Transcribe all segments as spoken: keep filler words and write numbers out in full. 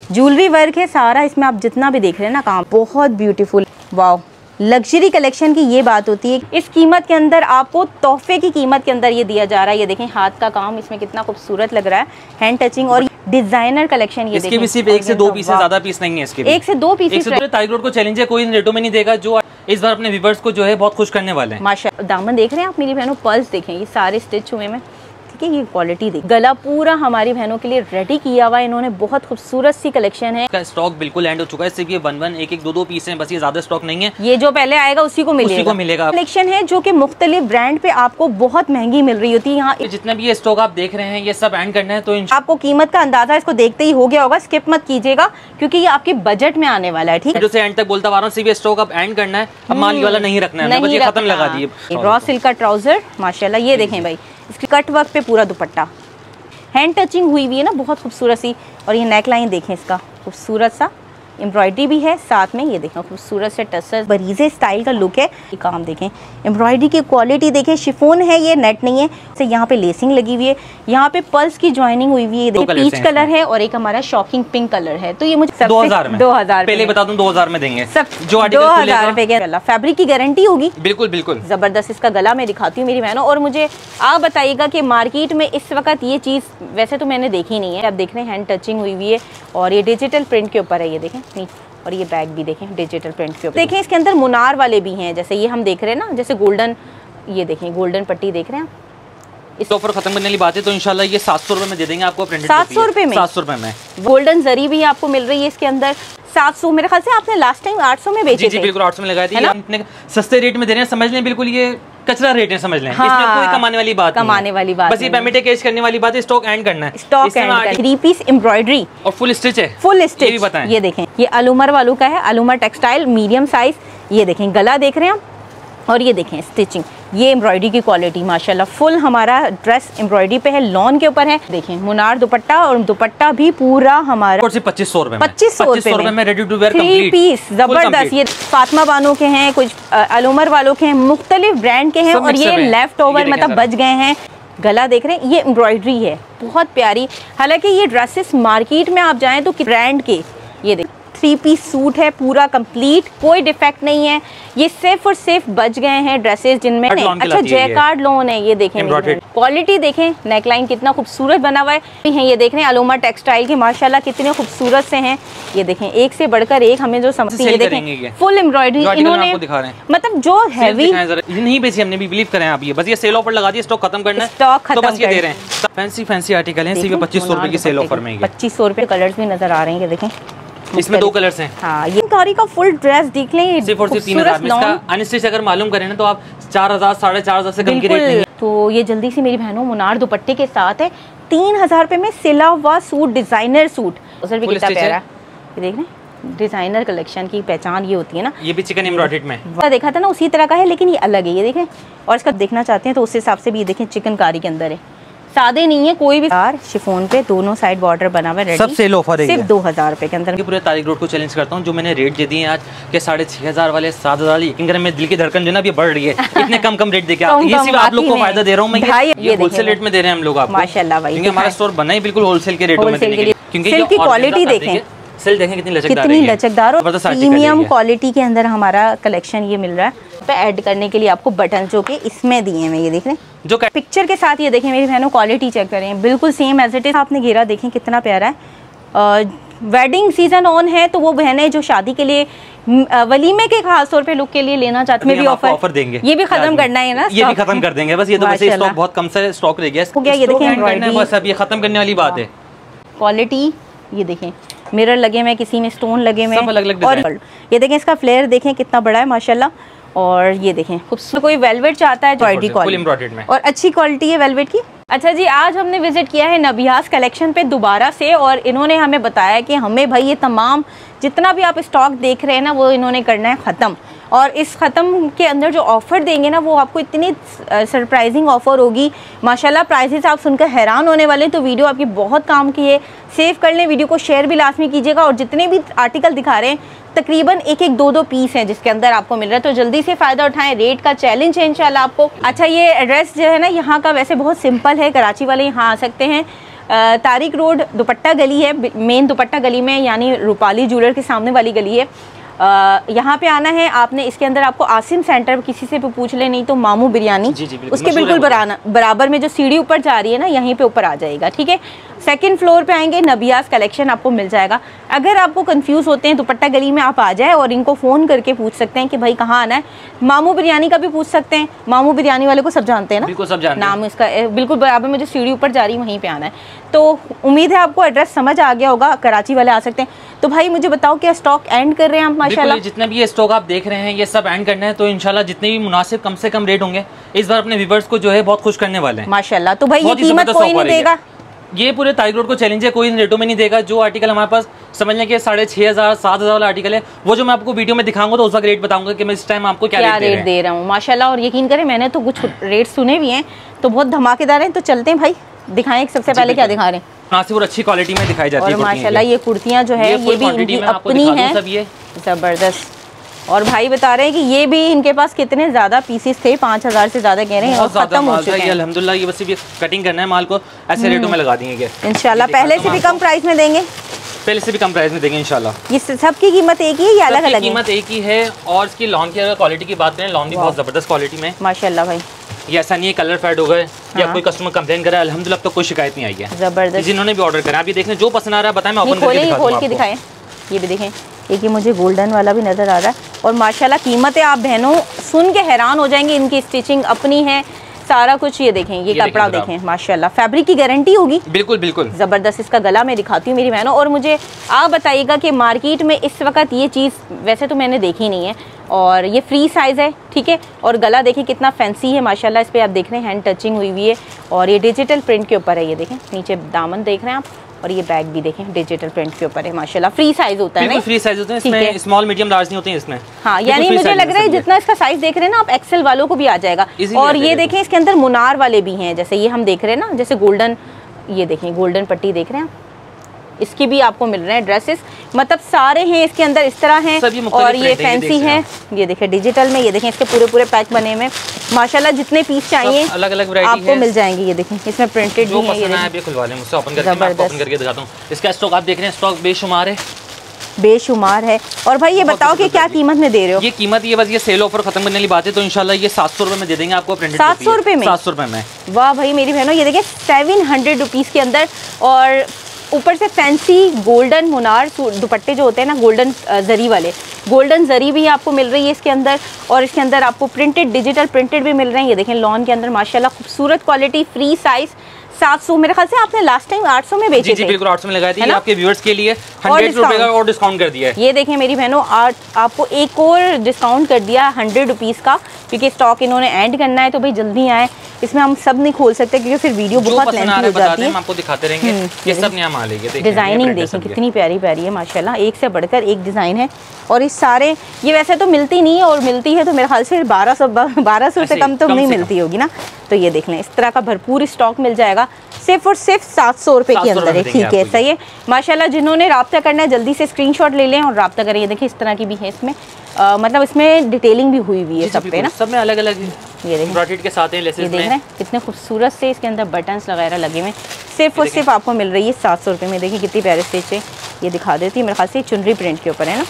Jewellery work है सारा इसमें, आप जितना भी देख रहे हैं ना काम बहुत ब्यूटीफुल। वाओ, लग्जरी कलेक्शन की ये बात होती है। इस कीमत के अंदर आपको तोहफे की कीमत के अंदर ये दिया जा रहा है। ये देखें हाथ का काम इसमें कितना खूबसूरत लग रहा है, हैंड टचिंग और डिजाइनर कलेक्शन। ये इसके भी सिर्फ एक से दो पीस है, ज्यादा पीस नहीं है इसके भी। एक से दो पीस तारिक रोड को चैलेंज है, कोई इन रेटों में नहीं देगा जो इस बार अपने व्यूअर्स को जो है बहुत खुश करने वाले हैं। माशाल्लाह, दामन देख रहे हैं आप मेरी बहनों, पर्स देखें ये सारे स्टिच हुए में, ठीक है। ये क्वालिटी देख, गला पूरा हमारी बहनों के लिए रेडी किया हुआ है इन्होंने, बहुत खूबसूरत सी कलेक्शन है। इसका स्टॉक बिल्कुल एंड हो चुका है, सिर्फ ये वन वन एक एक दो दो पीस हैं बस, ये ज्यादा स्टॉक नहीं है। ये जो पहले आएगा उसी को मिलेगा, उसी को मिलेगा। कलेक्शन है जो कि मुख्तलिफ ब्रांड पे आपको बहुत महंगी मिल रही होती है। यहाँ जितना भी ये स्टॉक आप देख रहे हैं ये सब एंड करना है तो आपको कीमत का अंदाजा इसको देखते ही हो गया होगा, स्किप मत कीजिएगा क्योंकि ये आपके बजट में आने वाला है, ठीक है। जो एंड तक बोलता आ रहा हूँ, सिर्फ स्टॉक अब एंड करना है, अब माल वाला नहीं रखना है, बस ये खत्म लगा दिए। रॉ सिल्क का ट्राउजर माशाल्लाह, ये देखें भाई इसकी कट वर्क पे पूरा दुपट्टा, हैंड टचिंग हुई हुई है ना बहुत खूबसूरत सी। और ये नेक लाइन देखें इसका खूबसूरत सा एम्ब्रॉयडरी भी है साथ में, ये देखें खूबसूरत से टसर बरीजे स्टाइल का लुक है। ये काम देखें, एम्ब्रॉयडरी की क्वालिटी देखें, शिफॉन है ये, नेट नहीं है। से यहाँ पे लेसिंग लगी हुई है, यहाँ पे पल्स की ज्वाइनिंग हुई हुई है, देखिए पीच कलर है और एक हमारा शॉकिंग पिंक कलर है। तो ये मुझे दो हजार में, दो हजार पहले बता दूं दो हजार में देंगे सब, जो दो हजार रुपए के। फैब्रिक की गारंटी होगी, बिल्कुल बिल्कुल जबरदस्त। इसका गला मैं दिखाती हूँ मेरी बहनों, और मुझे आप बताइएगा कि मार्केट में इस वक्त ये चीज़ वैसे तो मैंने देखी नहीं है। आप देख रहे हैं हैंड टचिंग हुई हुई है और ये डिजिटल प्रिंट के ऊपर है, ये देखें। और ये बैग भी देखें डिजिटल प्रिंट के ऊपर। देखें इसके अंदर मुनार वाले भी हैं, जैसे ये हम देख रहे हैं ना, जैसे गोल्डन, ये देखें गोल्डन पट्टी देख रहे हैं आप। इस ऑफर खत्म करने वाली बात है तो इंशाल्लाह ये सात सौ रुपए में दे देंगे आपको, सात सौ रुपए में, सात सौ रुपए में गोल्डन जरी भी आपको मिल रही है इसके अंदर। सात सौ मेरे ख्याल से आपने लास्ट टाइम आठ सौ में बेचे थे। जी बिल्कुल आठ सौ में लगाए थे, हम इतने सस्ते रेट में दे रहे हैं, समझ लें बिल्कुल ये कचरा रेट है, समझ लें। हाँ, इसमें कोई कमाने वाली बात कमाने वाली बात बस ये पेमेंट कैश करने वाली बात है। स्टॉक एंड करना है, stock end. Three piece embroidery और फुल स्टिच है, फुल स्टिच ये बताएं। ये देखें ये अलुमर वालों का है, अलुमर टेक्सटाइल मीडियम साइज। ये देखें गला देख रहे हैं आप, और ये देखें स्टिचिंग, ये एम्ब्रॉयडरी की क्वालिटी माशाल्लाह फुल हमारा ड्रेस एम्ब्रॉयडरी पे है, लॉन के ऊपर है। देखें मुनार दुपट्टा, और दुपट्टा भी पूरा हमारा पच्चीस सौ रुपए पच्चीस सौ रुपए में ready to wear three piece जबरदस्त। ये फातिमा बानो के हैं, कुछ अलुमर वालों के हैं, मुख्तलिफ ब्रांड के हैं, और ये लेफ्ट ओवर मतलब बच गए हैं। गला देख रहे हैं, ये एम्ब्रॉयडरी है बहुत प्यारी। हालांकि ये ड्रेसेस मार्केट में आप जाएं तो ब्रांड के, ये देख थ्री पीस सूट है पूरा कंप्लीट, कोई डिफेक्ट नहीं है। ये सिर्फ और सिर्फ बच गए हैं ड्रेसेस जिनमें अच्छा जैकार्ड लोन है। ये देखें क्वालिटी देखें, नेकलाइन कितना खूबसूरत बना हुआ है। ये देख रहे हैं अलुमा टेक्सटाइल के माशाल्लाह कितने खूबसूरत से हैं। ये देखें एक से बढ़कर एक हमें जो समझती है, देखें फुल एम्ब्रॉयडरी इन्होंने, मतलब जो हैवी नहीं बेची हमने भी, बिलीव करें आप। ये बस ये सेल ऑफर लगा दिया, स्टॉक खत्म करना है, स्टॉक खत्म दे रहे हैं। फैंसी फैंसी आर्टिकल हैं, सिर्फ पच्चीस सौ रुपए की सेल ऑफर में। पच्चीस सौ रुपए कलर्स भी नजर आ रहे हैं, ये देखें इसमें दो कलर्स हैं। हाँ, ये कारी का फुल ड्रेस देख लें, सिर्फ और सिर्फ तीन हजार में। इसका अनस्टिच अगर मालूम करें ना तो आप चार हजार साढ़े चार हजार से कम की रेट नहीं है। तो ये जल्दी से मेरी बहनों मुनार दुपट्टे के साथ है, तीन हजार रुपए में सिला हुआ सूट, डिजाइनर सूट, उधर भी कितना प्यारा। ये देख रहे हैं डिजाइनर कलेक्शन की पहचान ये होती है ना। ये भी चिकन एम्ब्रॉयडरी में देखा था ना, उसी तरह का है लेकिन ये अलग है। ये देखें, और इसका देखना चाहते हैं तो उस हिसाब से भी ये देखें चिकनकारी के अंदर है, सादे नहीं है कोई भी। शिफॉन पे दोनों साइड बॉर्डर बना हुआ है, सब सेल ऑफर है, सिर्फ दो हजार रुपए के अंदर। पूरे तारिक रोड को चैलेंज करता हूँ, जो मैंने रेट दे दिए आज के साढ़े छह हजार वाले, सात हजार वाले, में दिल की धड़कन जो ना अभी बढ़ रही है। इतने कम कम रेट देके ये सिर्फ आप लोग को फायदा दे रहा हूँ मैं, ये होलसेल रेट में दे रहे हैं हम लोग आपको माशाल्लाह भाई, क्योंकि हमारा स्टोर बना ही बिल्कुल होलसेल के रेटों में देने के लिए। क्योंकि क्वालिटी देखें, सेल देखें कितनी लचकदार कितनी लचकदार और प्रीमियम क्वालिटी के अंदर हमारा कलेक्शन ये मिल रहा है। पे ऐड करने के लिए आपको बटन जो कि इसमें दिए हैं, ये देख रहे हैं जो पिक्चर के साथ। ये देखें मेरी बहनों क्वालिटी चेक करें, बिल्कुल सेम एज इट इज। आपने घेरा देखें कितना प्यारा है। वेडिंग सीजन ऑन है तो वो बहनें जो शादी के लिए वलीमे के खास तौर पे लुक के लिए लेना चाहते हैं, भी ऑफर ऑफर देंगे। ये भी खत्म करना है ना, ये भी खत्म कर देंगे बस। ये तो वैसे स्टॉक बहुत कम से स्टॉक रह गया हो गया। ये देखें बस अब ये खत्म करने वाली बात है। क्वालिटी ये देखें, मिरर लगे हुए, किसी में स्टोन लगे हुए, सब अलग अलग और ये देखें इसका फ्लेयर देखें कितना बड़ा है माशाल्लाह। और ये देखें खूबसूरत, कोई वेलवेट चाहता है क्वालिटी में, और अच्छी क्वालिटी है वेलवेट की। अच्छा जी, आज हमने विजिट किया है नबियास कलेक्शन पे दोबारा से, और इन्होंने हमें बताया कि हमें भाई ये तमाम जितना भी आप स्टॉक देख रहे हैं ना वो इन्होंने करना है ख़त्म। और इस ख़त्म के अंदर जो ऑफ़र देंगे ना वो आपको इतनी सरप्राइजिंग ऑफ़र होगी माशाल्लाह, प्राइसेस आप सुनकर हैरान होने वाले। तो वीडियो आपकी बहुत काम की है, सेव कर लें, वीडियो को शेयर भी लाजमी कीजिएगा। और जितने भी आर्टिकल दिखा रहे हैं तकरीबन एक एक दो दो पीस हैं जिसके अंदर आपको मिल रहा है, तो जल्दी से फ़ायदा उठाएं। रेट का चैलेंज है इंशाल्लाह आपको। अच्छा, ये एड्रेस जो है ना यहाँ का वैसे बहुत सिंपल है, कराची वाले यहाँ आ सकते हैं। तारिक रोड दुपट्टा गली है, मेन दुपट्टा गली में, यानी रूपाली ज्वेलर के सामने वाली गली है। Uh, यहाँ पे आना है आपने। इसके अंदर आपको आसिम सेंटर, किसी से भी पूछ ले, नहीं तो मामू बिरयानी, जी जी, बिल्कुल, उसके बिल्कुल बराना बराबर में जो सीढ़ी ऊपर जा रही है ना, यहीं पे ऊपर आ जाएगा, ठीक है। सेकंड फ्लोर पे आएंगे, नबियास कलेक्शन आपको मिल जाएगा। अगर आपको कंफ्यूज होते हैं दुपट्टा गली में, आप आ जाए और इनको फ़ोन करके पूछ सकते हैं कि भाई कहाँ आना है। मामू बिरयानी का भी पूछ सकते हैं, मामू बिरयानी वाले को सब जानते हैं ना, बिल्कुल सब जानते हैं। नाम इसका बिल्कुल बराबर में जो सीढ़ी ऊपर जा रही है वहीं पे आना है। तो उम्मीद है आपको एड्रेस समझ आ गया होगा। कराची वाले आ सकते हैं। तो भाई मुझे बताओ, क्या स्टॉक एंड कर रहे हैं आप? माशाल्लाह जितने भी ये स्टॉक आप देख रहे हैं ये सब एंड करना है, तो इंशाल्लाह जितने भी मुनासिब कम से कम रेट होंगे इस बार अपने व्यूअर्स को जो है बहुत खुश करने वाले हैं माशाल्लाह। तो भाई ये कीमत कोई नहीं देगा, ये पूरे तारिक रोड को चैलेंज है, कोई रेटों में नहीं देगा। जो आर्टिकल हमारे पास समझ लें कि साढ़े छह हजार सात हजार वाला आर्टिकल है, वो जो मैं आपको वीडियो में दिखाऊंगा तो उस वक्त रेट बताऊंगा कि मैं इस टाइम आपको क्या, क्या रेट, रेट दे रहा हूँ माशाल्लाह। और यकीन करें मैंने तो कुछ रेट सुने भी हैं, तो बहुत धमाकेदार हैं। तो चलते हैं भाई, दिखाएं सबसे पहले क्या दिखा रहे हैं। मुनासिब और अच्छी क्वालिटी में दिखाई जाती है माशाल्लाह। ये कुर्तियाँ जो है ये भी इनकी अपनी है, जबरदस्त। और भाई बता रहे हैं कि ये भी इनके पास कितने ज्यादा पीसेस थे, पाँच हजार से ज्यादा कह रहे हैं, और खत्म हो चुके हैं अल्हम्दुलिल्लाह। ये बस कटिंग करना है माल को, ऐसे रेटों में लगा देंगे इंशाल्लाह। पहले से भी कम प्राइस में देंगे, पहले से भी कम प्राइस में देंगे इंशाल्लाह। ये सबकी कीमत एक ही है या अलग अलग? कीमत एक ही है। और इसकी लॉन की अगर क्वालिटी की बात करें, लॉन भी बहुत जबरदस्त क्वालिटी में माशाल्लाह भाई। ये ऐसा नहीं है कलर फेड हो गए या कोई कस्टमर कंप्लेन करा, अल्हम्दुलिल्लाह अब तो कोई शिकायत नहीं आई है। जबरदस्त। जिन्होंने भी ऑर्डर करा, आप ये देखें जो पसंद आ रहा है बताएं, मैं ओपन करके खोल के दिखाएं। ये भी देखें, एक ये मुझे गोल्डन वाला भी नजर आ रहा है। और माशाल्लाह कीमतें आप बहनों सुन के हैरान हो जाएंगे। इनकी स्टिचिंग अपनी है, सारा कुछ। ये देखें, ये, ये कपड़ा देखें, देखें माशाल्लाह। फैब्रिक की गारंटी होगी, बिल्कुल बिल्कुल जबरदस्त। इसका गला मैं दिखाती हूँ मेरी बहनों। और मुझे आप बताइएगा कि मार्केट में इस वक्त ये चीज़ वैसे तो मैंने देखी नहीं है, और ये फ्री साइज़ है, ठीक है। और गला देखिए कितना फैंसी है माशाल्लाह। इस पर आप देख रहे हैं हैंड टचिंग हुई हुई है, और ये डिजिटल प्रिंट के ऊपर है। ये देखें नीचे दामन देख रहे हैं आप, और ये बैग भी देखें डिजिटल प्रिंट के ऊपर है माशाल्लाह। फ्री साइज होता है ना, फ्री साइज होते हैं इसमें, स्मॉल मीडियम लार्ज नहीं होते हैं इसमें। हाँ, यानी मुझे लग रहा है जितना इसका साइज देख रहे हैं ना आप, एक्सेल वालों को भी आ जाएगा। और ये देखें इसके अंदर मुनार वाले भी हैं, जैसे ये हम देख रहे हैं ना, जैसे गोल्डन, ये देखें गोल्डन पट्टी देख रहे हैं आप, इसकी भी आपको मिल रहे हैं ड्रेसेस। मतलब सारे हैं इसके अंदर इस तरह हैं। और ये फैंसी है, ये देखें डिजिटल में, ये देखें इसके पूरे पूरे पैक बने हुए माशाल्लाह। जितने पीस चाहिए अलग अलग आपको मिल जाएंगे। ये देखें इसमें प्रिंटेड भी है, ये खुलवा लें मुझसे, ओपन करके मैं ओपन करके दिखाता हूं। इसका स्टॉक आप देख रहे हैं, स्टॉक बेशुमार है, बेशुमार है। और भाई ये बताओ कि क्या कीमत में दे रहे हो? ये कीमत ये बस ये सेल ऑफर खत्म करने वाली बात है, तो इंशाल्लाह ये सात सौ रुपए में दे देंगे आपको। प्रिंटेड सात सौ रुपए में, सात सौ रुपए में। वाह भाई मेरी बहनों, ये देखिए सेवन हंड्रेड रुपीज के अंदर। और ऊपर से फैंसी गोल्डन मुनार दुपट्टे जो होते हैं ना, गोल्डन जरी वाले, गोल्डन जरी भी आपको मिल रही है इसके अंदर। और इसके अंदर आपको प्रिंटेड, डिजिटल प्रिंटेड भी मिल रहे हैं। ये देखें लॉन के अंदर माशाल्लाह खूबसूरत क्वालिटी, फ्री साइज, सात सौ। मेरे ख्याल से आपने लास्ट टाइम आठ सौ में बेचे थे। बिल्कुल आठ सौ में लगाई थी, आपके व्यूअर्स के लिए हंड्रेड रुपए का और डिस्काउंट कर दिया है। ये देखें मेरी बहनों, आपको एक और डिस्काउंट कर दिया हंड्रेड रुपीज़ का, क्योंकि स्टॉक इन्होंने एंड करना है। तो भाई जल्दी आए, इसमें हम सब नहीं खोल सकते क्योंकि फिर वीडियो बहुत लेंथी हो जाती है। हम आपको दिखाते रहेंगे, ये सब नया माल है। डिजाइनिंग देखें कितनी प्यारी प्यारी है माशाल्लाह, एक से बढ़कर एक डिज़ाइन है। और इस सारे ये वैसे तो मिलती नहीं है, और मिलती है तो मेरे ख्याल से बारह सौ बारह सौ से कम तो नहीं मिलती होगी ना। तो ये देख लें, इस तरह का भरपूर स्टॉक मिल जाएगा सिर्फ और सिर्फ सात सौ रुपये के अंदर है, ठीक है, सही है माशाल्लाह। जिन्होंने राब्ता करना है जल्दी से स्क्रीनशॉट ले लें और राब्ता करें। ये देखिए इस तरह की भी है इसमें, आ, मतलब इसमें डिटेलिंग भी हुई हुई है सब पे ना, सब में अलग अलग ये देखें के साथ हैं, लेसेस ये देख रहे हैं कितने खूबसूरत से इसके अंदर बटन्स वगैरह लगे हुए। सिर्फ और सिर्फ आपको मिल रही है सात सौ रुपये में। देखिए कितनी प्यारे स्टिच है, ये दिखा देती है मेरे ख्याल से चुनरी प्रिंट के ऊपर है ना।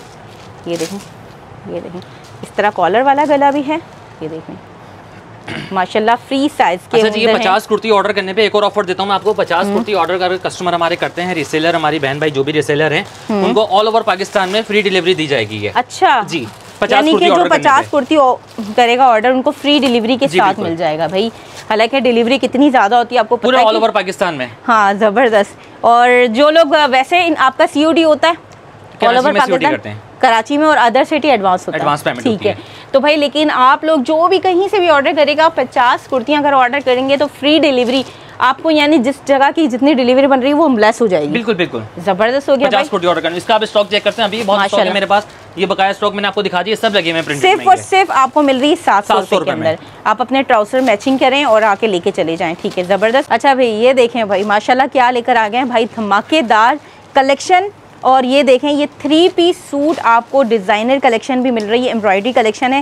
ये देखें, ये देखें इस तरह कॉलर वाला गला भी है, ये देखें माशाल्लाह फ्री साइज के। अच्छा जी, ये पचास कुर्ती ऑर्डर करने पे एक और ऑफर देता हूँ मैं आपको। पचास कुर्ती ऑर्डर कर कस्टमर हमारे करते हैं, रिसेलर हमारी बहन भाई जो भी रिसेलर हैं, उनको ऑल ओवर पाकिस्तान में फ्री डिलीवरी दी जाएगी। ये अच्छा जी, यानी कि जो पचास कुर्ती करेगा ऑर्डर उनको फ्री डिलीवरी के साथ मिल जाएगा भाई। हालांकि डिलीवरी कितनी ज्यादा होती है आपको पूरे ऑल ओवर पाकिस्तान में। हाँ जबरदस्त। और जो लोग वैसे आपका सीओडी होता है ऑल ओवर पाकिस्तान, कराची में और अदर सिटी एडवांस होता एडवांस पेमेंट, ठीक है। तो भाई लेकिन आप लोग जो भी कहीं से भी ऑर्डर करेगा, पचास कुर्तियां अगर ऑर्डर करेंगे तो फ्री डिलीवरी आपको, यानी जिस जगह की जितनी डिलीवरी बन रही है वो लेस हो जाएगी। बिल्कुल बिल्कुल जबरदस्त हो गया। पचास कुर्ती ऑर्डर करना, इसका आप स्टॉक चेक करते हैं, अभी बहुत स्टॉक है मेरे पास। ये बकाया स्टॉक मैंने आपको दिखा दिया, सब लगे हुए हैं प्रिंटेड में। सिर्फ और सिर्फ आपको मिल रही है सात सौ रुपए के अंदर। आप अपने ट्राउजर मैचिंग करें और आके लेके चले जाएं, ठीक है, जबरदस्त। अच्छा भाई ये देखें भाई माशाल्लाह क्या लेकर आ गए हैं भाई, धमाकेदार कलेक्शन। और ये देखें ये थ्री पीस सूट आपको डिज़ाइनर कलेक्शन भी मिल रही है, एम्ब्रॉयडरी कलेक्शन है,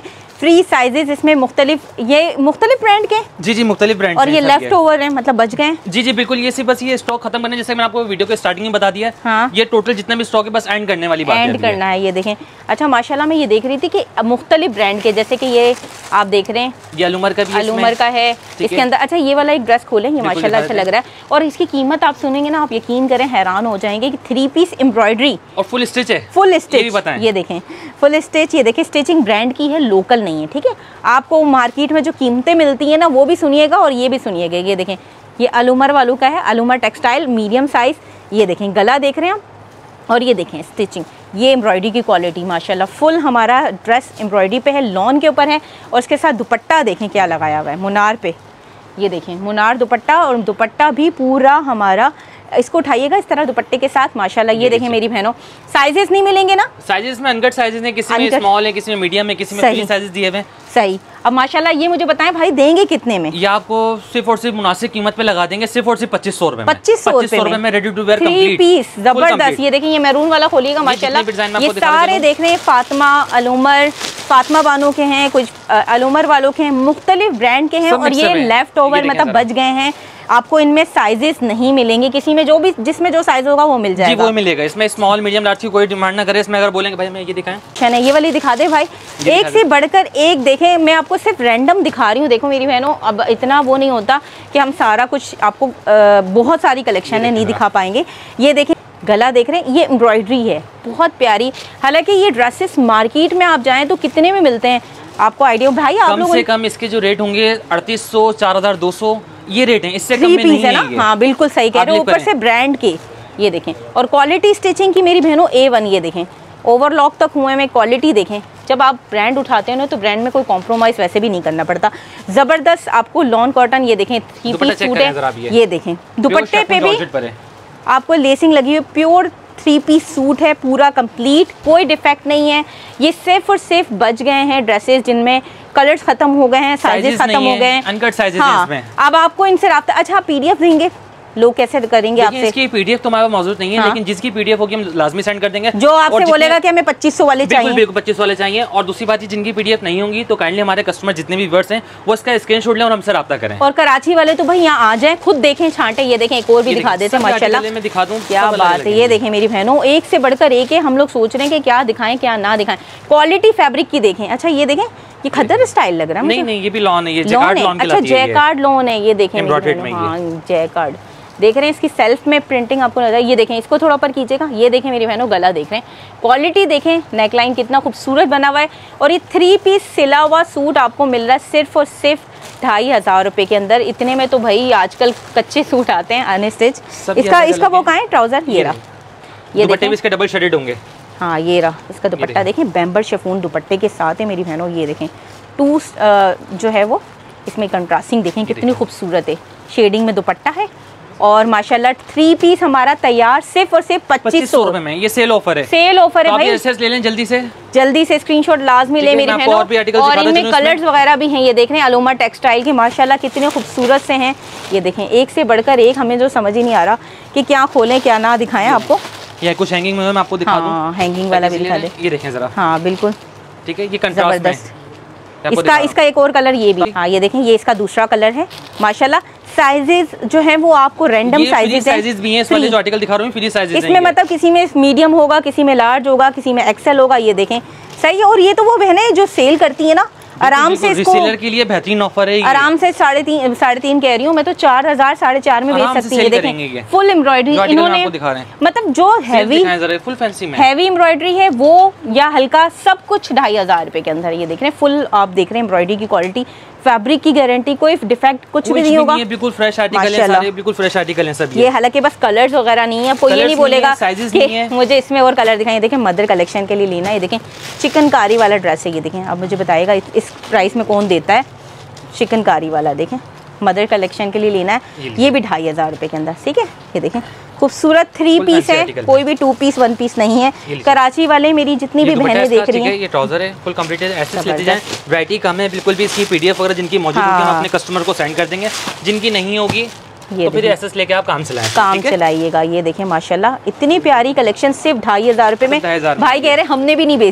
फ्री साइजेस इसमें मुख्तलिफ, ये मुख्तलिफ ब्रांड के जी जी मुख्तलिफ ब्रांड और ये लेफ्ट ओवर है, मतलब बच गए जी जी बिल्कुल। ये सिर्फ बस ये स्टॉक खत्म करने, जैसे मैंने आपको वीडियो के स्टार्टिंग में बता दिया। हाँ। ये टोटल जितना भी स्टॉक है बस एंड करने वाली बात है, एंड करना है। ये देखें, अच्छा माशाल्लाह मैं ये देख रही थी कि मुख्तलिफ ब्रांड के, जैसे कि ये आप देख रहे हैं, ये अलुमर का भी, अलुमर का है इसके अंदर। अच्छा ये वाला एक ड्रेस खोलें, ये माशाल्लाह अच्छा लग रहा है और इसकी कीमत आप सुनेंगे ना आप यकीन करें हैरान हो जाएंगे कि थ्री पीस एम्ब्रॉयडरी और फुल स्टिच है, फुल स्टिच। ये देखें फुल स्टिच, ये देखें स्टिचिंग ब्रांड की है, लोकल नहीं है, ठीक है। आपको मार्केट में जो कीमतें मिलती है ना वो भी सुनिएगा और ये भी सुनिएगा। ये देखें ये अलुमर वालों का है, अलुमर टेक्सटाइल मीडियम साइज। ये देखें गला देख रहे हैं आप और ये देखें स्टिचिंग, ये एम्ब्रॉयडरी की क्वालिटी माशाल्लाह फुल हमारा ड्रेस एम्ब्रॉयडरी पे है, लॉन के ऊपर है और इसके साथ दुपट्टा देखें क्या लगाया हुआ है मुनार पे। ये देखें मुनार दुपट्टा और दुपट्टा भी पूरा हमारा, इसको उठाइएगा इस तरह दुपट्टे के साथ माशाल्लाह। ये देखें मेरी बहनों, साइजेस नहीं मिलेंगे ना, साइजेस में अनकट साइजेस हैं, किसी में स्मॉल है, किसी में मीडियम है, किसी में तीन साइजेस दिए हुए हैं। सही। अब माशाल्लाह ये मुझे बताएं भाई देंगे कितने में? ये आपको सिर्फ और सिर्फ मुनासिब कीमत पे लगा देंगे, सिर्फ और सिर्फ पच्चीस सौ रुपए पच्चीस सौ रुपए में ready to wear three piece जबरदस्त। ये देखें ये मैरून वाला खोलिएगा माशाल्लाह, ये सारे देख रहे हैं फातिमा अलुमर, फातिमा बानो के हैं, कुछ अलुमर वालों के हैं, मुख्तलिफ ब्रांड के हैं और ये लेफ्ट ओवर मतलब बच गए हैं। आपको इनमें साइजेस नहीं मिलेंगे, किसी में जो भी जिसमें जो साइज होगा वो मिल जाएगा। जी वो मिलेगा, इसमें स्मॉल मीडियम लार्ज की कोई डिमांड ना करे। इसमें अगर बोलेंगे भाई मैं ये दिखाएं, अच्छा ये वाली दिखा दे भाई, एक से बढ़कर एक। देखें मैं आपको सिर्फ रैंडम दिखा रही हूँ, देखो मेरी बहनों अब इतना वो नहीं होता कि हम सारा कुछ आपको आ, बहुत सारी कलेक्शन है नहीं दिखा पाएंगे। ये देखें गला देख रहे हैं, ये एम्ब्रॉयडरी है बहुत प्यारी। हालांकि ये ड्रेसेस मार्केट में आप जाएं तो कितने में मिलते हैं आपको आइडिया भाई? आप कम से कम इसके जो रेट होंगे अड़तीस सौ चार हजार दो सौ ये रेट है, इससे कम में नहीं है ना। हाँ बिल्कुल सही कह रहे हो, ऊपर से ब्रांड के। ये देखें और क्वालिटी स्टिचिंग की मेरी बहनों ए वन। ये देखें ओवरलॉक तक हुए में, क्वालिटी देखें। जब आप ब्रांड उठाते हो ना तो ब्रांड में कोई कॉम्प्रोमाइज वैसे भी नहीं करना पड़ता। जबरदस्त आपको लॉन कॉटन, ये देखें थ्री पीस सूट है। ये देखें दुपट्टे पे भी आपको लेसिंग लगी हुई, प्योर थ्री पीस सूट है पूरा कंप्लीट, कोई डिफेक्ट नहीं है। ये सिर्फ और सिर्फ बच गए हैं ड्रेसेस जिनमें कलर्स खत्म हो गए हैं, साइजेस खत्म हो गए हैं, अनकट साइजेस हाँ, इसमें। अब आपको इनसे राब्ता। अच्छा पीडीएफ देंगे, लोग कैसे करेंगे आपसे? इसकी पीडीएफ तो हमारे पास मौजूद नहीं है, हाँ? लेकिन जिसकी पीडीएफ होगी हम लाजमी सेंड कर देंगे। जो आपसे बोलेगा कि हमें पच्चीस सौ वाले चाहिए, बिल्कुल पच्चीस वाले चाहिए। और दूसरी बात जिनकी पीडीएफ नहीं होंगी तो काइंडली हमारे कस्टमर जितने भी व्यूअर्स हैं वो इसका स्क्रीनशॉट लें और हमसे राब्ता करें। और कराची वाले तो भाई यहाँ आ जाए, खुद देखें छांटे। ये देखें एक और भी दिखा देते हैं माशाल्लाह, मैं दिखा दूं क्या बात है। ये देखें मेरी बहनों एक से बढ़कर एक है, हम लोग सोच रहे हैं कि क्या दिखाएं क्या ना दिखाएं। क्वालिटी फैब्रिक की देखें। अच्छा ये देखें ये खद्दर स्टाइल लग रहा है। नहीं नहीं ये भी लॉन है, ये जैकार्ड लॉन है। अच्छा जैकार्ड लॉन है, ये देखें हाँ जैकार्ड देख रहे हैं, इसकी सेल्फ में प्रिंटिंग आपको नजर। ये देखें इसको थोड़ा ऊपर कीजिएगा। ये देखें मेरी बहनों गला देख रहे हैं, क्वालिटी देखें, नेकलाइन कितना खूबसूरत बना हुआ है। और ये थ्री पीस सिला हुआ सूट आपको मिल रहा है सिर्फ और सिर्फ ढाई हजार रुपए के अंदर। इतने में तो भाई आजकल कच्चे सूट आते हैं अनस्टिच। इसका इसका वो कहाँ है ट्राउजर? ये रहा, ये दुपट्टे भी इसके डबल शेडेड होंगे। हाँ ये रहा इसका दुपट्टा देखें, बैम्बर शिफॉन दुपट्टे के साथ है मेरी बहनों। ये देखें टू जो है वो इसमें कंट्रास्टिंग देखें कितनी खूबसूरत है, शेडिंग में दुपट्टा है। और माशाल्लाह थ्री पीस हमारा तैयार सिर्फ और सिर्फ पच्चीस सौ रुपए में। ये सेल ऑफर है, सेल ऑफर है भाई, एसेस ले लें जल्दी से जल्दी से स्क्रीनशॉट लाजमी ले मेरी बहनों। और, और इनमें कलर्स वगैरह भी हैं। ये देख रहे हैं अलुमर टेक्सटाइल के माशाल्लाह कितने खूबसूरत से हैं। ये देखें एक से बढ़कर एक, हमें जो समझ ही नहीं आ रहा कि क्या खोलें क्या ना दिखाएं आपको। ये कुछ हैंगिंग में मैं आपको दिखा दूं, हैंगिंग वाला भी दिखा दे। ये देखें जरा, हाँ बिल्कुल ठीक है। ये कंट्रास्ट में इसका इसका एक और कलर ये भी, हाँ ये देखें ये इसका दूसरा कलर है माशाल्लाह। साइजेस जो है वो आपको रैंडम साइजेस साइजेस भी हैं। इस वाले जो आर्टिकल दिखा रहा हूं फ्री साइजेस इसमें मतलब किसी में मीडियम होगा, किसी में लार्ज होगा, किसी में एक्सेल होगा। ये देखें सही है। और ये तो वो बहनें जो सेल करती है ना, आराम से इसको रीसेलर के लिए बेहतरीन ऑफर है। आराम से साढ़े तीन साढ़े तीन कह रही हूँ मैं तो, चार हजार साढ़े चार में बेच सकती है। देखें फुल एम्ब्रॉयडरी इन्होंने, मतलब जो हैवी फुल फैंसी में हैवी एम्ब्रॉयडरी है वो या हल्का सब कुछ ढाई हजार रुपए के अंदर। ये देख रहे हैं फुल, आप देख रहे हैं एम्ब्रॉयडरी की क्वालिटी, फैब्रिक की गारंटी, कोई डिफेक्ट कुछ भी नहीं होगा। बिल्कुल फ्रेश आर्टिकल है सारे, बिल्कुल फ्रेश आर्टिकल हैं सब। ये हालांकि बस कलर्स वगैरह नहीं है, कोई ये नहीं बोलेगा कि मुझे इसमें और कलर दिखाएं। ये देखें मदर कलेक्शन के लिए लेना। ये देखें चिकनकारी वाला ड्रेस है। ये देखें अब मुझे बताएगा इस प्राइस में कौन देता है चिकनकारी वाला। देखें मदर कलेक्शन के लिए लेना है, ये भी ढाई हजार रुपए के अंदर, ठीक है। ये देखें खूबसूरत थ्री पीस है, कोई भी टू पीस वन पीस नहीं है। कराची वाले मेरी जितनी भी बहनें देख रही हैं, ये ट्राउजर है फुल कंप्लीट है, ऐसे लेते जाएं। वैरायटी कम है बिल्कुल भी, इसकी पीडीएफ वगैरह जिनकी मौजूद होगी हम अपने कस्टमर को सेंड कर देंगे, जिनकी नहीं होगी ये तो फिर एसेस लेके आप काम चलाएं, काम चलाइएगा। ये देखें माशाल्लाह इतनी प्यारी कलेक्शन सिर्फ ढाई हजार रुपए में। भाई कह रहे हमने भी नहीं बेची,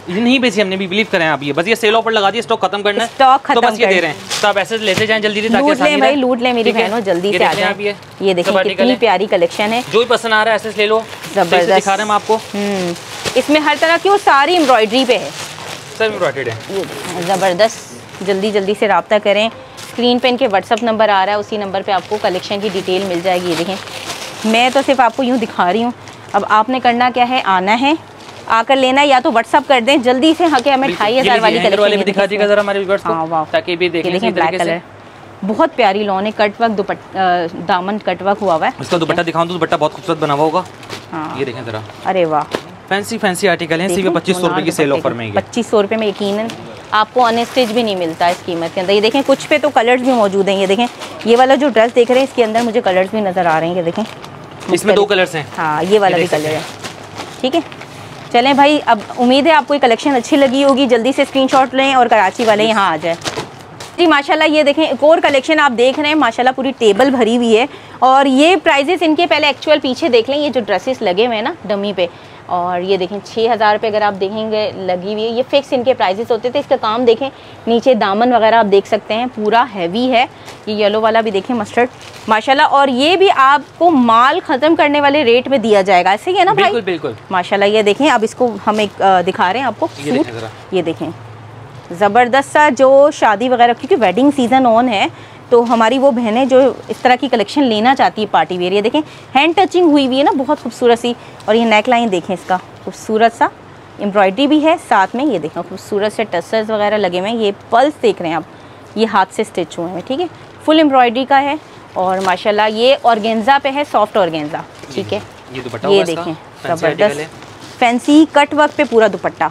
ये नहीं बेची हमने भी, बिलीव करें आप, ये बस ये सेल ऑफर लगा दिया, स्टॉक खत्म करना है, स्टॉक खत्म तो बस ये दे रहे हैं, तो आप ऐसे लेते जाएं जल्दी जल्दी, लूट लें भाई, लूट लें मेरी बहनों, जल्दी से आ जाए। ये देखिए कितनी प्यारी कलेक्शन है, जो भी पसंद आ रहा है ऐसे ले लो, जबरदस्त दिखा रहे हैं हम आपको। इसमें हर तरह की वो सारी एम्ब्रॉयडरी पे है, सब एम्ब्रॉयडर्ड है, ये जबरदस्त। जल्दी जल्दी से रब्ता करें, स्क्रीन पे इनके व्हाट्सअप नंबर आ रहा है, उसी नंबर पे आपको कलेक्शन की डिटेल मिल जाएगी। ये देखें, मैं तो सिर्फ आपको यूँ दिखा रही हूँ, अब आपने करना क्या है, आना है, आकर लेना, या तो व्हाट्सअप कर दें जल्दी से। हाँ, कि हमें ढाई हज़ार वाली कलेक्शन दिखा दीजिएगा जरा हमारे व्यूअर्स को, ताकि भी देखें। देखें ब्लैक कलर, बहुत प्यारी लॉन है, कट वर्क दुपट्टा, दामन कट वर्क हुआ हुआ है। इसका दुपट्टा दिखाऊं तो दुपट्टा बहुत खूबसूरत बना हुआ होगा। हाँ, ये देखें जरा, अरे वाह, फैंसी फैंसी आर्टिकल है, सिर्फ पच्चीस सौ रुपए की सेल ऑफर में, पच्चीस सौ रुपए में यकीनन आपको अनस्टिच भी नहीं मिलता इस कीमत के अंदर। ये देखें कुछ पे तो कलर्स भी मौजूद हैं, ये देखें, ये वाला जो ड्रेस देख रहे हैं इसके अंदर मुझे कलर्स भी नजर आ रहे हैं, ये देखें, इसमें दो कलर्स हैं। हाँ, ये वाला भी कलर है, ठीक है। चलें भाई, अब उम्मीद है आपको ये कलेक्शन अच्छी लगी होगी, जल्दी से स्क्रीनशॉट लें और कराची वाले यहाँ आ जाए जी। माशाल्लाह ये देखें, एक और कलेक्शन आप देख रहे हैं, माशाल्लाह पूरी टेबल भरी हुई है, और ये प्राइजेस इनके पहले एक्चुअल पीछे देख लें, ये जो ड्रेसेस लगे हुए हैं ना डमी पे, और ये देखें छः हज़ार रुपये अगर आप देखेंगे लगी हुई है, ये फिक्स इनके प्राइजेस होते थे। इसका काम देखें, नीचे दामन वगैरह आप देख सकते हैं, पूरा हैवी है। ये येलो वाला भी देखें, मस्टर्ड, माशाल्लाह, और ये भी आपको माल ख़त्म करने वाले रेट में दिया जाएगा, ऐसे ही है ना भाई? बिल्कुल बिल्कुल, माशाल्लाह। ये देखें, अब इसको हम एक दिखा रहे हैं आपको सूट, ये देखें ज़बरदस्त सा, जो शादी वगैरह, क्योंकि वेडिंग सीज़न ऑन है, तो हमारी वो बहनें जो इस तरह की कलेक्शन लेना चाहती है पार्टी वेयर, ये देखें हैंड टचिंग हुई हुई है ना, बहुत खूबसूरत सी, और ये नेक लाइन देखें, इसका खूबसूरत सा एम्ब्रॉयडरी भी है साथ में, ये देखें खूबसूरत से टसल्स वगैरह लगे हुए हैं। ये पल्स देख रहे हैं आप, ये हाथ से स्टिच हुए हैं, ठीक है, फुल एम्ब्रॉयडरी का है, और माशाल्लाह ये ऑर्गेन्जा पे है, सॉफ्ट ऑर्गेन्जा, ठीक है। ये दुपट्टा, ये देखें ज़बरदस्त फैंसी कट वर्क पे पूरा दुपट्टा,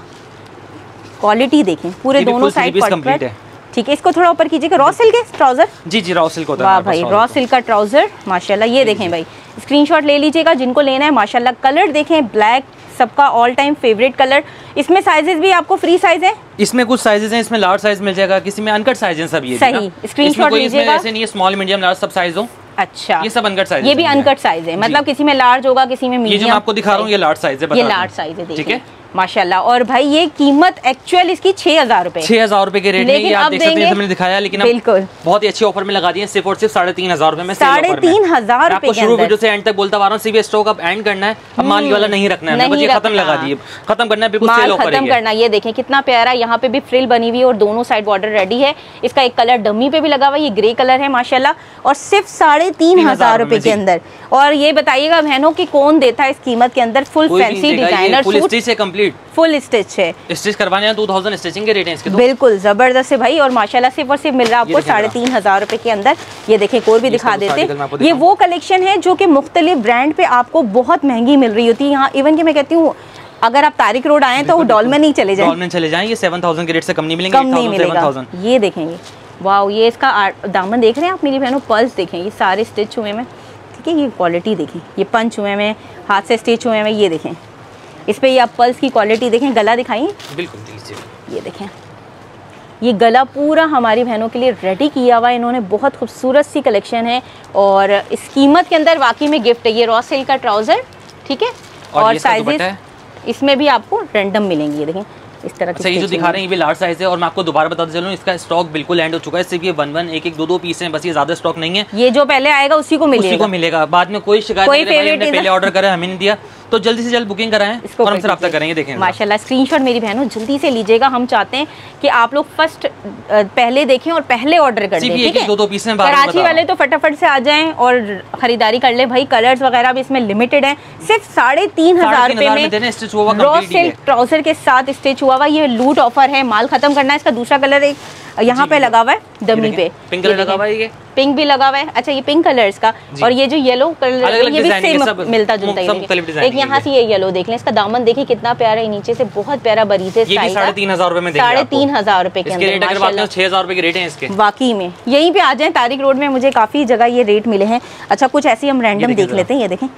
क्वालिटी देखें, पूरे दोनों साइड कट, ठीक है। इसको थोड़ा ऊपर कीजिएगा, रॉ सिल्क है ट्राउजर, जी जी रॉ सिल्क होता है। वाह भाई, रॉ सिल्क का ट्राउजर माशाल्लाह। ये देखें भाई, स्क्रीनशॉट ले लीजिएगा जिनको लेना है, माशाल्लाह। कलर देखें, ब्लैक सबका ऑल टाइम फेवरेट कलर। इसमें साइजेस भी आपको फ्री साइज है, इसमें कुछ साइजेस हैं, इसमें लार्ज साइज मिल जाएगा, किसी में अनकट साइज है, सब ये सही स्क्रीनशॉट लीजिएगा, ऐसे नहीं है स्मॉल मीडियम लार्ज सब साइज हो। अच्छा, ये सब अनकट साइज, ये भी अनकट साइज है, मतलब किसी में लार्ज होगा, किसी में मीडियम। ये जो मैं आपको दिखा रहा हूँ ये लार्ज साइज है, ये लार्ज साइज है, ठीक है माशाल्लाह। और भाई ये कीमत एक्चुअल इसकी छह हजार रुपए छह हजार रुपए के रेट में ये आप देख सकते हैं, मैंने दिखाया, लेकिन बिल्कुल बहुत ही अच्छी ऑफर में लगा दी है, सिर्फ और सिर्फ साढ़े तीन हजार रुपए में, साढ़े तीन हजार रुपए। आपको शुरू वीडियो से एंड तक बोलता आ रहा हूँ, सिर्फ स्टॉक अब एंड करना है, अब माल वाला नहीं रखना है, बस ये खत्म लगा दिए, खत्म करना है, बिल्कुल सेल ऑफर खत्म करना। ये देखें कितना प्यारा, यहाँ पे भी फ्रिल बनी हुई है और दोनों साइड बॉर्डर रेडी है। इसका एक कलर डमी पे भी लगा हुआ है, ये ग्रे कलर है माशाल्लाह, और सिर्फ साढ़े तीन हजार रुपए के अंदर। और ये बताइएगा बहनों की कौन देता है इस कीमत के अंदर फुल फैंसी डिजाइनर सूट से कंप्लीट फुल स्टिच है, स्टिच करवाने हैं, दो हज़ार स्टिचिंग के रेट हैं इसके तो। बिल्कुल जबरदस्त है भाई, और माशाल्लाह सिर्फ और सिर्फ मिल रहा है आपको साढ़े तीन हजार रुपए के अंदर। ये देखें और भी दिखा देते, ये वो कलेक्शन है जो कि मुख्तलिफ ब्रांड पे आपको बहुत महंगी मिल रही होती है। यहाँ इवन कि मैं कहती हूँ अगर आप तारिक रोड आए तो डॉलमेन ही चले जाएं, डॉलमेन चले जाएं, ये सेवन थाउजेंड के रेट से कम नहीं मिलेंगे, कम नहीं मिलेगा। ये देखें, ये वाओ, ये इसका दामन देख रहे हैं आप मेरी बहनों, पल्स देखें, ये सारे स्टिच हुए में, ठीक है। ये क्वालिटी देखें, ये पंच हुए में, हाथ से स्टिच हुए में, ये देखें इस पे ये आप पल्स की क्वालिटी देखें। गला दिखाइए, बिल्कुल ये देखें, ये गला पूरा हमारी बहनों के लिए रेडी किया हुआ है इन्होंने, बहुत खूबसूरत सी कलेक्शन है, और इस कीमत के अंदर वाकई में गिफ्ट है। ये रॉ सिल्क का ट्राउजर, ठीक है, और, और साइजेस इसमें भी आपको रैंडम मिलेंगे। ये देखें इस तरह की, जो दिखा रहे हैं ये भी लार्ज साइज है, और मैं आपको दोबारा बताते चलूं इसका स्टॉक बिल्कुल एंड हो चुका है, सिर्फ ये वन वन एक एक दो दो पीस हैं बस, ये ज्यादा स्टॉक नहीं है। ये जो पहले आएगा उसी को मिलेगा, उसी को मिलेगा, बाद में कोई शिकायत नहीं है, पहले ऑर्डर करा हमें नहीं दिया, तो जल्दी से जल्द बुकिंग कराएं और हमसे रब्ता करेंगे। देखें माशाल्लाह, स्क्रीनशॉट मेरी बहनों जल्दी से लीजिएगा, हम चाहते हैं कि आप लोग फर्स्ट पहले देखें और पहले ऑर्डर कर दें, ठीक है। दो दो पीस हैं, कराची वाले तो फटाफट से आ जाएं और खरीदारी कर ले भाई। कलर्स वगैरह भी इसमें लिमिटेड है, सिर्फ साढ़े तीन हजार रुपए में रॉ सिल्क ट्राउजर के साथ स्टिच हुआ हुआ। ये लूट ऑफर है, माल खत्म करना है। इसका दूसरा कलर एक यहाँ पे लगा हुआ है डमी पे, पिंक कलर लगा हुआ है, ये पिंक भी लगा हुआ है। अच्छा, ये पिंक कलर इसका, और ये जो येलो कलर ये भी सेम मिलता जुलता है। एक यहाँ से ये येलो देख लें, इसका दामन देखिए कितना प्यारा है, नीचे से बहुत प्यारा बरीजे स्टाइल, साढ़े तीन हजार रुपए में, साढ़े तीन हजार रुपए के अंदर, छह हजार रुपए के रेट है इसके। वाकई में यहीं पे आ जाए तारिक रोड में, मुझे काफी जगह ये रेट मिले हैं। अच्छा, कुछ ऐसी हम रैंडम देख लेते हैं, ये देखें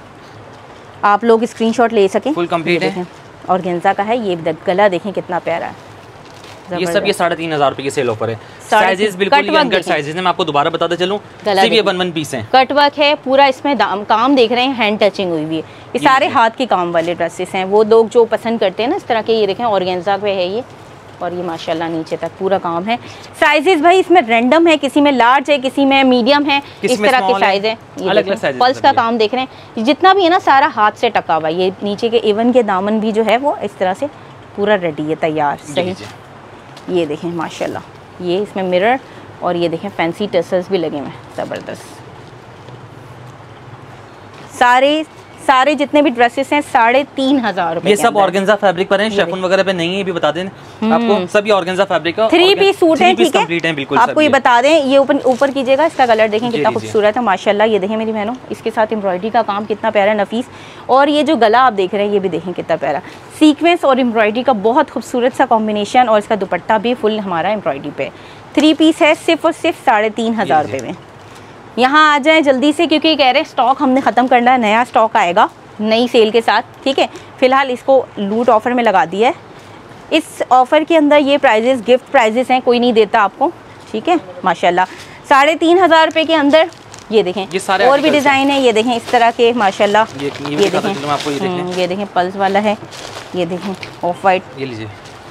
आप लोग स्क्रीनशॉट ले सकें, फुल कंप्लीट है, ऑर्गेन्जा का है। ये गला देखें कितना प्यारा है, ये सब ये साढ़े तीन हजार रुपए की सेल ऑफर है। साइजेस बिल्कुल अनकट साइजेस हैं, मैं आपको दोबारा बताते चलूं, सिर्फ ये वन वन पीस है। कट वर्क है पूरा, इसमें काम देख रहे हैं, हैंड टचिंग हुई हुई है। ये सारे हाथ के काम वाले ड्रेसेस हैं, वो लोग जो पसंद करते हैं ना इस तरह के। ये देखें ऑर्गेन्जा पे है ये, और ये माशाल्लाह नीचे तक पूरा काम है। साइजेस भाई इसमें रैंडम है, किसी में लार्ज है, किसी में मीडियम है, इस तरह के साइज है। ये पल्स का काम देख रहे हैं, जितना भी है ना सारा हाथ से टका हुआ। ये नीचे के इवन के दामन भी जो है वो इस तरह से पूरा रेडी है, तैयार। सही, ये देखें माशाल्लाह, ये इसमें मिरर और ये देखें फैंसी टसल्स भी लगे हुए हैं, ज़बरदस्त। सारे सारे जितने भी ड्रेसेस हैं साढ़े तीन हजार रुपए। ये सब ऑर्गेन्जा फैब्रिक पर हैं, शिफॉन वगैरह पे नहीं है, ये भी बता दें आपको। सभी ऑर्गेन्जा फैब्रिक का थ्री पीस सूट है, ठीक है बिल्कुल। आपको ये बता दें, ये ऊपर ऊपर कीजिएगा, इसका कलर देखें कितना खूबसूरत है माशाल्लाह। ये देखें मेरी बहनों, इसके साथ एम्ब्रॉयडरी का काम कितना प्यारा नफीस। और ये जो गला आप देख रहे हैं ये भी देखें कितना प्यारा, सीक्वेंस और एम्ब्रॉयडरी का बहुत खूबसूरत सा कॉम्बिनेशन। और इसका दुपट्टा भी फुल हमारा एम्ब्रॉयडरी पे। थ्री पीस है सिर्फ और सिर्फ साढ़े तीन हजार रुपये में। यहाँ आ जाए जल्दी से, क्योंकि कह रहे हैं स्टॉक हमने ख़त्म करना है, नया स्टॉक आएगा नई सेल के साथ, ठीक है। फिलहाल इसको लूट ऑफ़र में लगा दिया है। इस ऑफ़र के अंदर ये प्राइजेस गिफ्ट प्राइजेस हैं, कोई नहीं देता आपको, ठीक है माशाल्लाह। साढ़े तीन हज़ार रुपये के अंदर ये देखें, ये और भी डिज़ाइन है, ये देखें इस तरह के माशाल्लाह। ये, ये, ये देखें आपको, ये देखें ये देखें पल्स वाला है, ये देखें ऑफ वाइट, ये लीजिए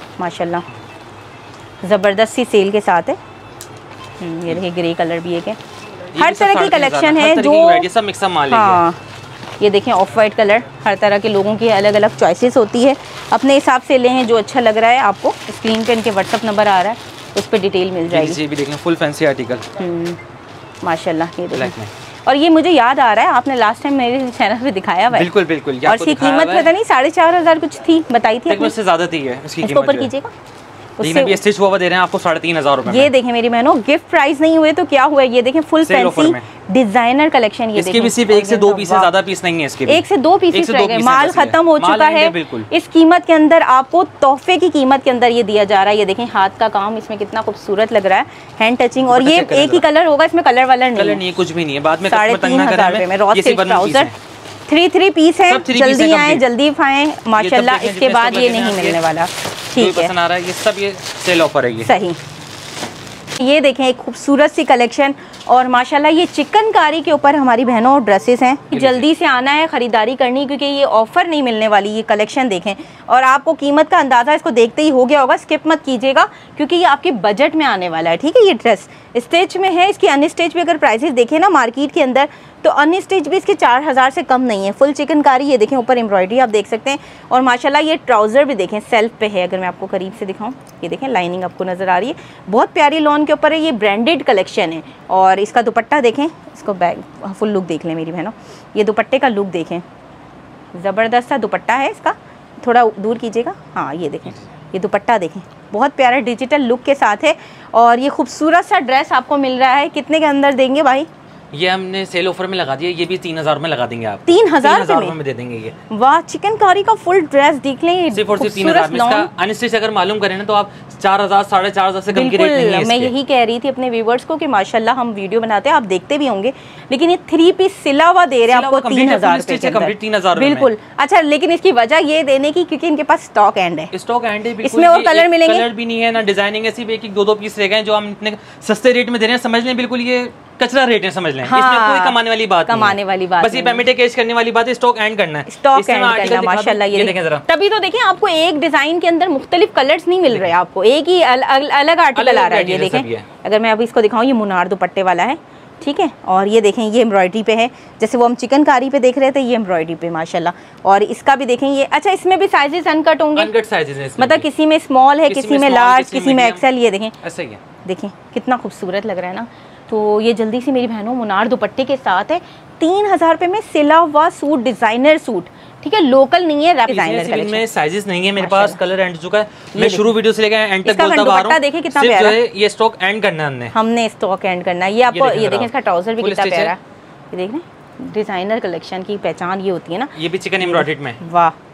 माशाल्लाह ज़बरदस्त सी सेल के साथ है। ये देखिए ग्रे कलर भी एक है, हर तरह की कलेक्शन है जो सब मिक्स माल है। हाँ ये देखें ऑफ वाइट कलर, हर तरह के लोगों की अलग अलग चॉइसेस होती है, अपने हिसाब से लें जो अच्छा लग रहा है। आपको स्क्रीन पे इनके व्हाट्सअप नंबर आ रहा है, उस पर डिटेल मिल जाएगी। ये भी देखें फुल फैंसी आर्टिकल माशाल्लाह। ये देखें, और ये मुझे याद आ रहा है आपने लास्ट टाइम मेरे चैनल पे दिखाया हुआ है। बिल्कुल बिल्कुल। और इसकी कीमत पता नहीं साढ़े चार हजार कुछ थी, बताई थी उससे ज्यादा थी है इसकी कीमत। ऊपर कीजिएगा, उससे स्टिच हुआ दे रहे हैं आपको साढ़े तीन हजार रुपए। ये देखें मेरी बहनों, गिफ्ट प्राइस नहीं हुए तो क्या हुआ, ये देखें फुल फैंसी डिजाइनर कलेक्शन। ये इसके भी सिर्फ एक से दो पीस से ज्यादा पीस नहीं है, इसके एक से दो पीस रह गए, माल खत्म हो चुका है। इस कीमत के अंदर आपको तोहफे की कीमत के अंदर ये दिया जा रहा है। ये देखें हाथ का काम इसमें कितना खूबसूरत लग रहा है, हैंड टचिंग। और ये एक ही कलर होगा, इसमें कलर वाला नहीं है, कुछ भी नहीं है। बाद में साढ़े तीन हजार रुपए में raw silk trouser, three three piece है। जल्दी आए जल्दी पाएं माशाल्लाह, इसके बाद ये नहीं मिलने वाला, ठीक है। आ रहा है ये सब, ये सेल ऑफर है ये। सही, ये देखें एक खूबसूरत सी कलेक्शन। और माशाल्लाह ये चिकनकारी के ऊपर हमारी बहनों और ड्रेसेस हैं। जल्दी से आना है ख़रीदारी करनी, क्योंकि ये ऑफ़र नहीं मिलने वाली। ये कलेक्शन देखें और आपको कीमत का अंदाज़ा इसको देखते ही हो गया होगा, स्किप मत कीजिएगा क्योंकि ये आपके बजट में आने वाला है, ठीक है। ये ड्रेस स्टेज में है, इसकी अनस्टेज भी अगर प्राइसेस देखें ना मार्केट के अंदर तो अनस्टेज भी इसके चार हज़ार से कम नहीं है। फुल चिकनकारी, ये देखें ऊपर एम्ब्रॉयडरी आप देख सकते हैं। और माशाल्लाह ये ट्राउज़र भी देखें सेल्फ पे है, अगर मैं आपको करीब से दिखाऊं, ये देखें लाइनिंग आपको नज़र आ रही है, बहुत प्यारी लॉन के ऊपर है। ये ब्रांडेड कलेक्शन है। और इसका दुपट्टा देखें, इसको बैग फुल लुक देख लें मेरी बहनों, ये दुपट्टे का लुक देखें, ज़बरदस्त सा दुपट्टा है इसका। थोड़ा दूर कीजिएगा, हाँ ये देखें, ये दुपट्टा देखें बहुत प्यारा डिजिटल लुक के साथ है। और ये खूबसूरत सा ड्रेस आपको मिल रहा है, कितने के अंदर देंगे भाई? ये हमने सेल ऑफर में लगा दिया, ये भी तीन हजार में लगा देंगे आप। तीन हजार में दे देंगे ये। वाह, चिकनकारी का फुल ड्रेस देख लें, सिर्फ और सिर्फ तीन हजार में। इसका अनस्टिच अगर मालूम करें ना तो आप चार हजार साढ़े चार हजार से कम की रेट नहीं है। मैं यही कह रही थी अपने व्यूवर्स को कि माशाल्लाह हम वीडियो बनाते हैं, आप देखते भी होंगे, लेकिन ये थ्री पीस सिला हुआ दे रहे हैं आपको तीन हजार तीन हजार बिल्कुल। अच्छा, लेकिन इसकी वजह ये देने की क्योंकि इनके पास स्टॉक एंड है, स्टॉक एंड है, इसमें और कलर मिलेंगे, कलर भी नहीं है ना डिजाइनिंग है, सिर्फ एक एक दो दो पीस रह गए जो हम इतने सस्ते रेट में दे रहे हैं। समझ लें बिल्कुल ये कचरा रेट है, समझ लें। हाँ, इसमें कोई कमाने वाली बात कमाने वाली बात बस ये पेमेंट कैश करने वाली बात है। स्टॉक एंड करना है, स्टॉक एंड करना। माशाल्लाह ये देखें जरा, तभी तो देखें आपको एक डिजाइन के अंदर मुख्तलिफ कलर्स नहीं मिल रहे, आपको एक ही अल, अल, अलग आर्टिकल आ रहा है। ये देखें, अगर मैं अभी इसको दिखाऊं, ये मुनार दुपट्टे वाला है, ठीक है। और ये देखें ये एम्ब्रॉयडरी पे है, जैसे वो हम चिकनकारी पे देख रहे थे, ये एम्ब्रॉयडरी पे माशाल्लाह। और इसका भी देखें ये, अच्छा इसमें भी साइजेस अनकट होंगे, अनकट साइजेस हैं, मतलब किसी में स्मॉल है, किसी में लार्ज, किसी में एक्सेल। ये देखें ऐसा ही है, देखें कितना खूबसूरत लग रहा है ना। तो ये जल्दी से मेरी बहनों मुनार दुपट्टे के साथ है, तीन हजार रुपये में सिला हुआ सूट, डिजाइनर सूट, ठीक है, लोकल नहीं है, डिजाइनर कलेक्शन में साइजेस नहीं है मेरे पास, कलर एंड चुका है। मैं शुरू वीडियो से लेकर एंड तक बोलता आ रहा हूं, देखिए कितना प्यारा है। ये स्टॉक एंड करना है हमने हमने स्टॉक एंड करना है। ये आपको ये देखें, इसका ट्राउजर भी कितना प्यारा है, ये देख रहे हैं। डिजाइनर कलेक्शन की पहचान ये होती है ना। ये भी चिकन एम्ब्रॉयडरी में, वाह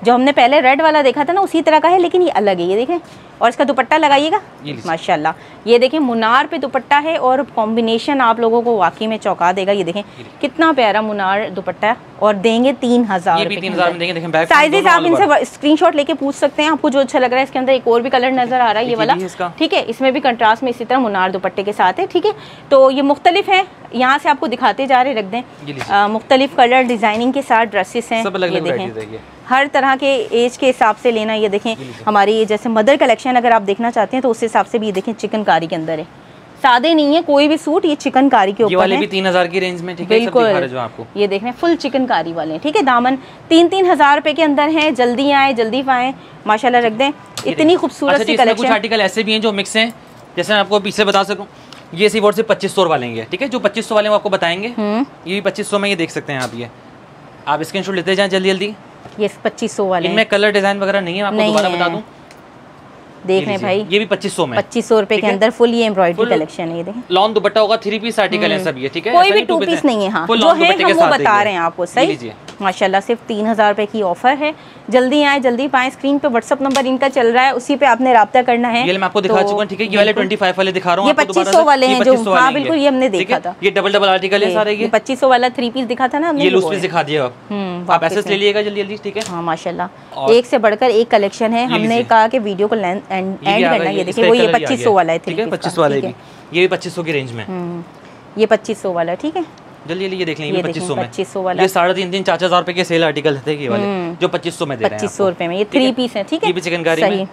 जो हमने पहले रेड वाला देखा था ना उसी तरह का है, लेकिन ये अलग है। ये देखें, और इसका दुपट्टा लगाइएगा माशाल्लाह। ये देखें मुनार पे दुपट्टा है और कॉम्बिनेशन आप लोगों को वाकई में चौंका देगा। ये देखें कितना प्यारा मुनार दुपट्टा, और देंगे तीन हजार साइजेस। आप इनसे स्क्रीनशॉट लेके पूछ सकते हैं, आपको जो अच्छा लग रहा है। इसके अंदर एक और भी कलर नजर आ रहा है, ये वाला, ठीक है। इसमें भी कंट्रास्ट में इसी तरह मुनार दुपट्टे के साथ है, ठीक है। तो ये मुख्तलिफ है, यहाँ से आपको दिखाते जा रहे, रख दें। मुख्तलिफ कलर डिजाइनिंग के साथ ड्रेसेस हैं। ये देखें हर तरह के एज के हिसाब से लेना। ये देखें हमारी जैसे मदर कलेक्शन अगर आप देखना चाहते हैं तो उस हिसाब से भी ये देखें चिकनकारी के अंदर है, सादे नहीं है कोई भी सूट, ये चिकनकारी के ऊपर है। ये वाले भी तीन हजार की रेंज में, ठीक है, बिल्कुल जो आपको ये देख रहे हैं फुल चिकनकारी वाले, ठीक है। दामन तीन तीन हजार रुपए के अंदर है, जल्दी आए जल्दी पाए माशाल्लाह, रख दें। इतनी खूबसूरत सी कलेक्शन। कुछ आर्टिकल ऐसे भी हैं जो मिक्स हैं, जैसे मैं आपको पीछे बता सकूं, ये सिर्फ और सिर्फ पच्चीस सौ वाले हैं, ठीक है। जो पच्चीस सौ वाले वो आपको बताएंगे, ये भी पच्चीस सौ में, ये देख सकते हैं आप। ये आप स्क्रीनशॉट लेते जाएं जल्दी जल्दी। ये पच्चीस सौ वाले, इनमें कलर डिजाइन वगैरह नहीं है, आपको दोबारा बता दूं। देख रहे हैं भाई, ये भी पच्चीस सौ में, पच्चीस सौ रुपए के अंदर फुल ये एम्ब्रॉयडरी कलेक्शन है। ये देखें लॉन दुपट्टा होगा, थ्री पीस आर्टिकल है सब ये, ठीक है। कोई भी टू पीस नहीं है, हाँ जो है हम वो बता रहे हैं आपको, सही माशाल्लाह। सिर्फ तीन हजार रुपए की ऑफर है, जल्दी आए जल्दी पाए। स्क्रीन पे व्हाट्सअप नंबर इनका चल रहा है, उसी पे आपने राब्ता करना है। ये मैं आपको दिखा चुका हूं, ठीक है। ये वाले पच्चीस वाले दिखा रहा हूं, ये पच्चीस सौ वाले हैं जो, हाँ बिल्कुल, ये हमने देखा था। ये डबल डबल आर्टिकल है सारे, ये पच्चीस सौ वाला थ्री पीस दिखा था ना हमने, ये लूज पीस दिखा दिया आप, ऐसे ले लीजिएगा जल्दी जल्दी, ठीक है। हाँ माशाल्लाह, एक से बढ़कर एक कलेक्शन है। हमने कहा कि वीडियो को एंड करना। ये देखिए वो ये पच्चीस सौ वाला है, ठीक है, पच्चीस वाला भी, ये भी पच्चीस सौ की रेंज में, ये पच्चीस सौ वाला, ठीक है। जल्दी जल्दी ये देख लेंगे, पच्चीस सौ में, पच्चीस सौ वाला, ये साढ़े तीन तीन चार चार हजार रुपए के सेल आर्टिकल थे ये वाले, जो पच्चीस सौ में दे रहे हैं, पच्चीस सौ रुपए में। ये थ्री पीस है, ठीक है, ये भी चिकनकारी में।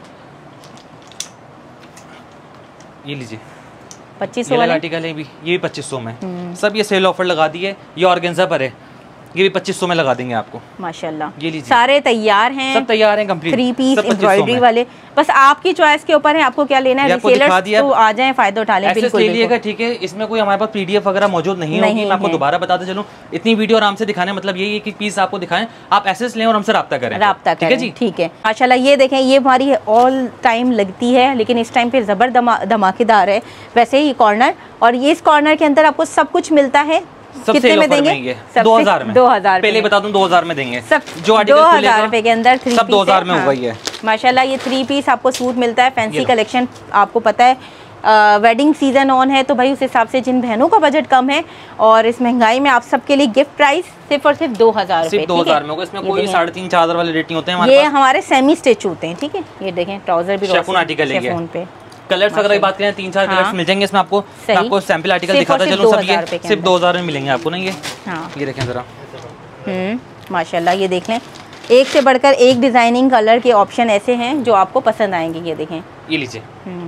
ये लीजिए पच्चीस सौ वाला आर्टिकल है, ये भी पच्चीस सौ में। सब ये सेल ऑफर लगा दी है, ये ऑर्गेन्जा पर है, ये भी पच्चीस सौ में लगा देंगे आपको माशाल्लाह। ये लीजिए सारे तैयार हैं, सब तैयार हैं कंप्लीट, थ्री पीस एम्ब्रॉयडरी वाले। बस आपकी चॉइस के ऊपर है, आपको क्या लेना है। रिसेलर्स तो आ जाएं, फायदा उठा लें, बिल्कुल लीजिएगा, ठीक है। इसमें कोई हमारे पास पीडीएफ वगैरह मौजूद नहीं होगी, मैं आपको दोबारा बताते चलूं। इतनी वीडियो आराम से दिखाने मतलब यही है कि पीस आपको दिखाएं, आप एसेस लें और हमसे राब्ता करें, राब्ता करें जी, ठीक है माशाल्लाह। ये देखें, ये हमारी ऑल टाइम लगती है, लेकिन इस टाइम पे जबर धमाकेदार है वैसे ही कॉर्नर। और ये इस कॉर्नर के अंदर आपको सब कुछ मिलता है। कितने में देंगे? दो हजार में, दो हजार पहले बता दूं, दो हजार में देंगे सब, जो दो हजार रुपए के अंदर थ्री सब दो हजार में हुआ ही है माशाल्लाह। ये थ्री पीस आपको सूट मिलता है, फैंसी कलेक्शन आपको पता है। आ, वेडिंग सीजन ऑन है तो भाई उस हिसाब से जिन बहनों का बजट कम है और इस महंगाई में आप सबके लिए गिफ्ट प्राइस सिर्फ और सिर्फ दो हजार रुपए, दो हजार में होगा। इसमें कोई साढ़े तीन चार हजार वाले रेट नहीं होते हैं हमारे पास। ये हमारे सेमी स्टिच होते हैं, ठीक है। ये देखें ट्राउजर भी शिफॉन आर्टिकल है, शिफॉन पे कलर्स वगैरह की बात करें, तीन चार कलर्स मिल जाएंगे इसमें आपको। आपको सैंपल आर्टिकल दिखाता चलो, सब ये सिर्फ दो हजार में मिलेंगे आपको ना। ये हाँ, ये देखें जरा, हम्म माशाल्लाह। ये देख लें, एक से बढ़कर एक डिजाइनिंग कलर के ऑप्शन ऐसे हैं जो आपको पसंद आएंगे। ये देखें, ये लीजिए,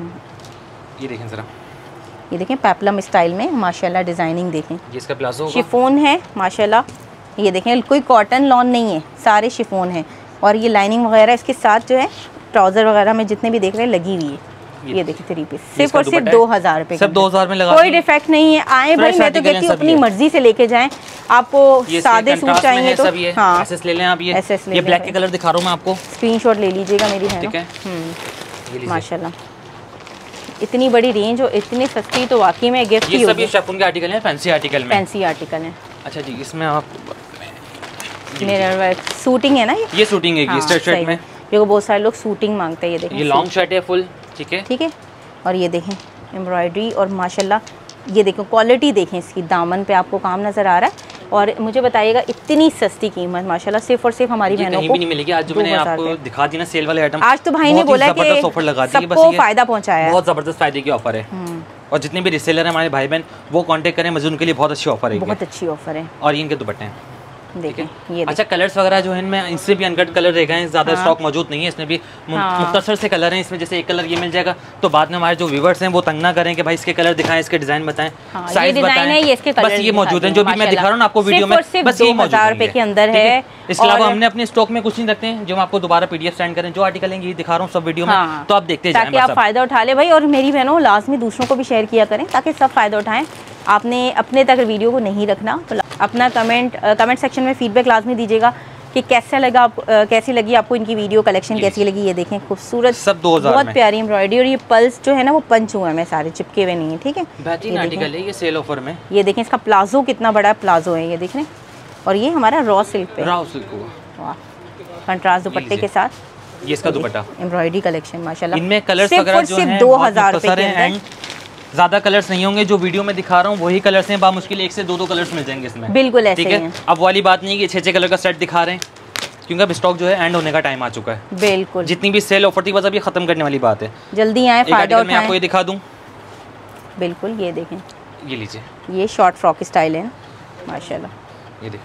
ये देखें जरा, ये देखें पेप्लम स्टाइल में माशाल्लाह डिजाइनिंग देखें। ये इसका प्लाजो शिफॉन है माशाल्लाह। ये देखें कोई कॉटन लॉन नहीं है, सारे शिफॉन है। और ये लाइनिंग वगैरह इसके साथ जो है ट्राउजर वगैरह में जितने भी देख रहे हैं लगी हुई है। ये देखिए थ्री पीस सिर्फ और सिर्फ दो हजार रुपए, सब दो हजार में लगा, कोई डिफेक्ट नहीं है। आए भाई, मैं तो कहती हूँ अपनी मर्जी से लेके जाएं। आपको सादे सूट चाहिए तो हाँ एसएस ले लें आप। ये ये ब्लैक के कलर दिखा रहा हूँ मैं आपको, स्क्रीनशॉट ले लीजिएगा मेरी बहन, ठीक है माशाल्लाह। इतनी बड़ी रेंज और इतनी सस्ती तो वाकई में गिफ्ट ही होगी। ये सब ये शिफॉन के आर्टिकल हैं, फैंसी आर्टिकल में, फैंसी आर्टिकल हैं। अच्छा जी, इसमें आप मिरर वर्क सूटिंग है ना, ये ये सूटिंग है स्ट्रेट शर्ट में, क्योंकि बहुत सारे लोग सूटिंग मांगते हैं। ये देखिए, ये लॉन्ग शर्ट है फुल, ठीक है, ठीक है। और ये देखें एम्ब्रॉयडरी और माशाल्लाह ये देखें क्वालिटी देखें इसकी, दामन पे आपको काम नज़र आ रहा है। और मुझे बताइएगा इतनी सस्ती कीमत माशाल्लाह सिर्फ और सिर्फ हमारी बहनों को नहीं मिलेगी। आज जो मैंने आपको दिखा दी ना सेल वाले आइटम, आज तो भाई ने बोला कि ऑफर लगा दी, सबको फायदा पहुंचाया है, बहुत जबरदस्त फायदे की ऑफर है। और जितने भी रिसेलर हैं हमारे भाई बहन वो कांटेक्ट करें, मुझे उनके लिए बहुत अच्छी ऑफर है, बहुत अच्छी ऑफर है। और इनके दुपट्टे हैं देखें, ये अच्छा कलर्स वगैरह जो है इनमें, इससे भी अनकट कलर देखा है, ज्यादा स्टॉक हाँ। मौजूद नहीं है इसमें भी, हाँ। मुख्तसर से कलर हैं इसमें। जैसे एक कलर ये मिल जाएगा तो बाद में हमारे जो व्यूवर्स हैं वो तंग ना करें कि भाई इसके कलर दिखाएं, इसके डिजाइन बताएं, हाँ, साइज बताएं, ये इसके बस ये मौजूद है जो भी मैं दिखा रहा हूँ आपको वीडियो में, बस ये हजार रुपए के अंदर है। इसके अलावा हमने अपने स्टॉक में कुछ नहीं रखते हैं, जो आपको दोबारा पीडीएफ सेंड करें, जो आर्टिकल है ये दिखा रहा हूँ सब वीडियो में, तो आप देखते जाएं, ताकि आप फायदा उठा ले भाई। और मेरी बहनों लाजमी दूसरों को भी शेयर किया करें ताकि सब फायदा उठाएं। आपने अपने तक वीडियो को नहीं रखना, तो अपना कमेंट कमेंट सेक्शन में फीडबैक लाजमी दीजिएगा कि कैसा लगा आप, कैसी लगी आपको इनकी वीडियो कलेक्शन, कैसी लगी। ये देखें खूबसूरत, सब दो हजार बहुत प्यारी एम्ब्रॉयडरी। और ये पल्स जो है ना वो पंच हुआ है, सारे चिपके हुए नहीं है, ठीक है। बेहतरीन आर्टिकल है ये सेल ऑफर में। ये देखें इसका प्लाजो कितना बड़ा प्लाजो है, ये देख रहे हैं। और ये हमारा रॉ सिल्क पे, रॉ सिल्क हुआ, वाह कंट्रास्ट दुपट्टे के साथ। ये इसका दुपट्टा एम्ब्रॉयडरी कलेक्शन माशाल्लाह। इनमें कलर्स वगैरह जो हैं दो हजार रुपए एंड ज्यादा कलर्स नहीं होंगे, जो वीडियो में दिखा रहा हूँ वही कलर्स हैं, बामुश्किल एक से दो दो कलर्स मिल जाएंगे इसमें। बिल्कुल ऐसे ठीक है। अब वाली बात नहीं कि छह छह कलर का सेट दिखा रहे हैं, क्योंकि अब स्टॉक जो है एंड होने का टाइम आ चुका है। बिल्कुल, जितनी भी सेल ऑफर थी बस अब ये खत्म करने वाली बात है। जल्दी आए, फायदा उठाएं। मैं आपको ये दिखा दूं। बिल्कुल, ये देखें, ये लीजिए, ये शॉर्ट फ्रॉक स्टाइल है माशाल्लाह। ये देखें,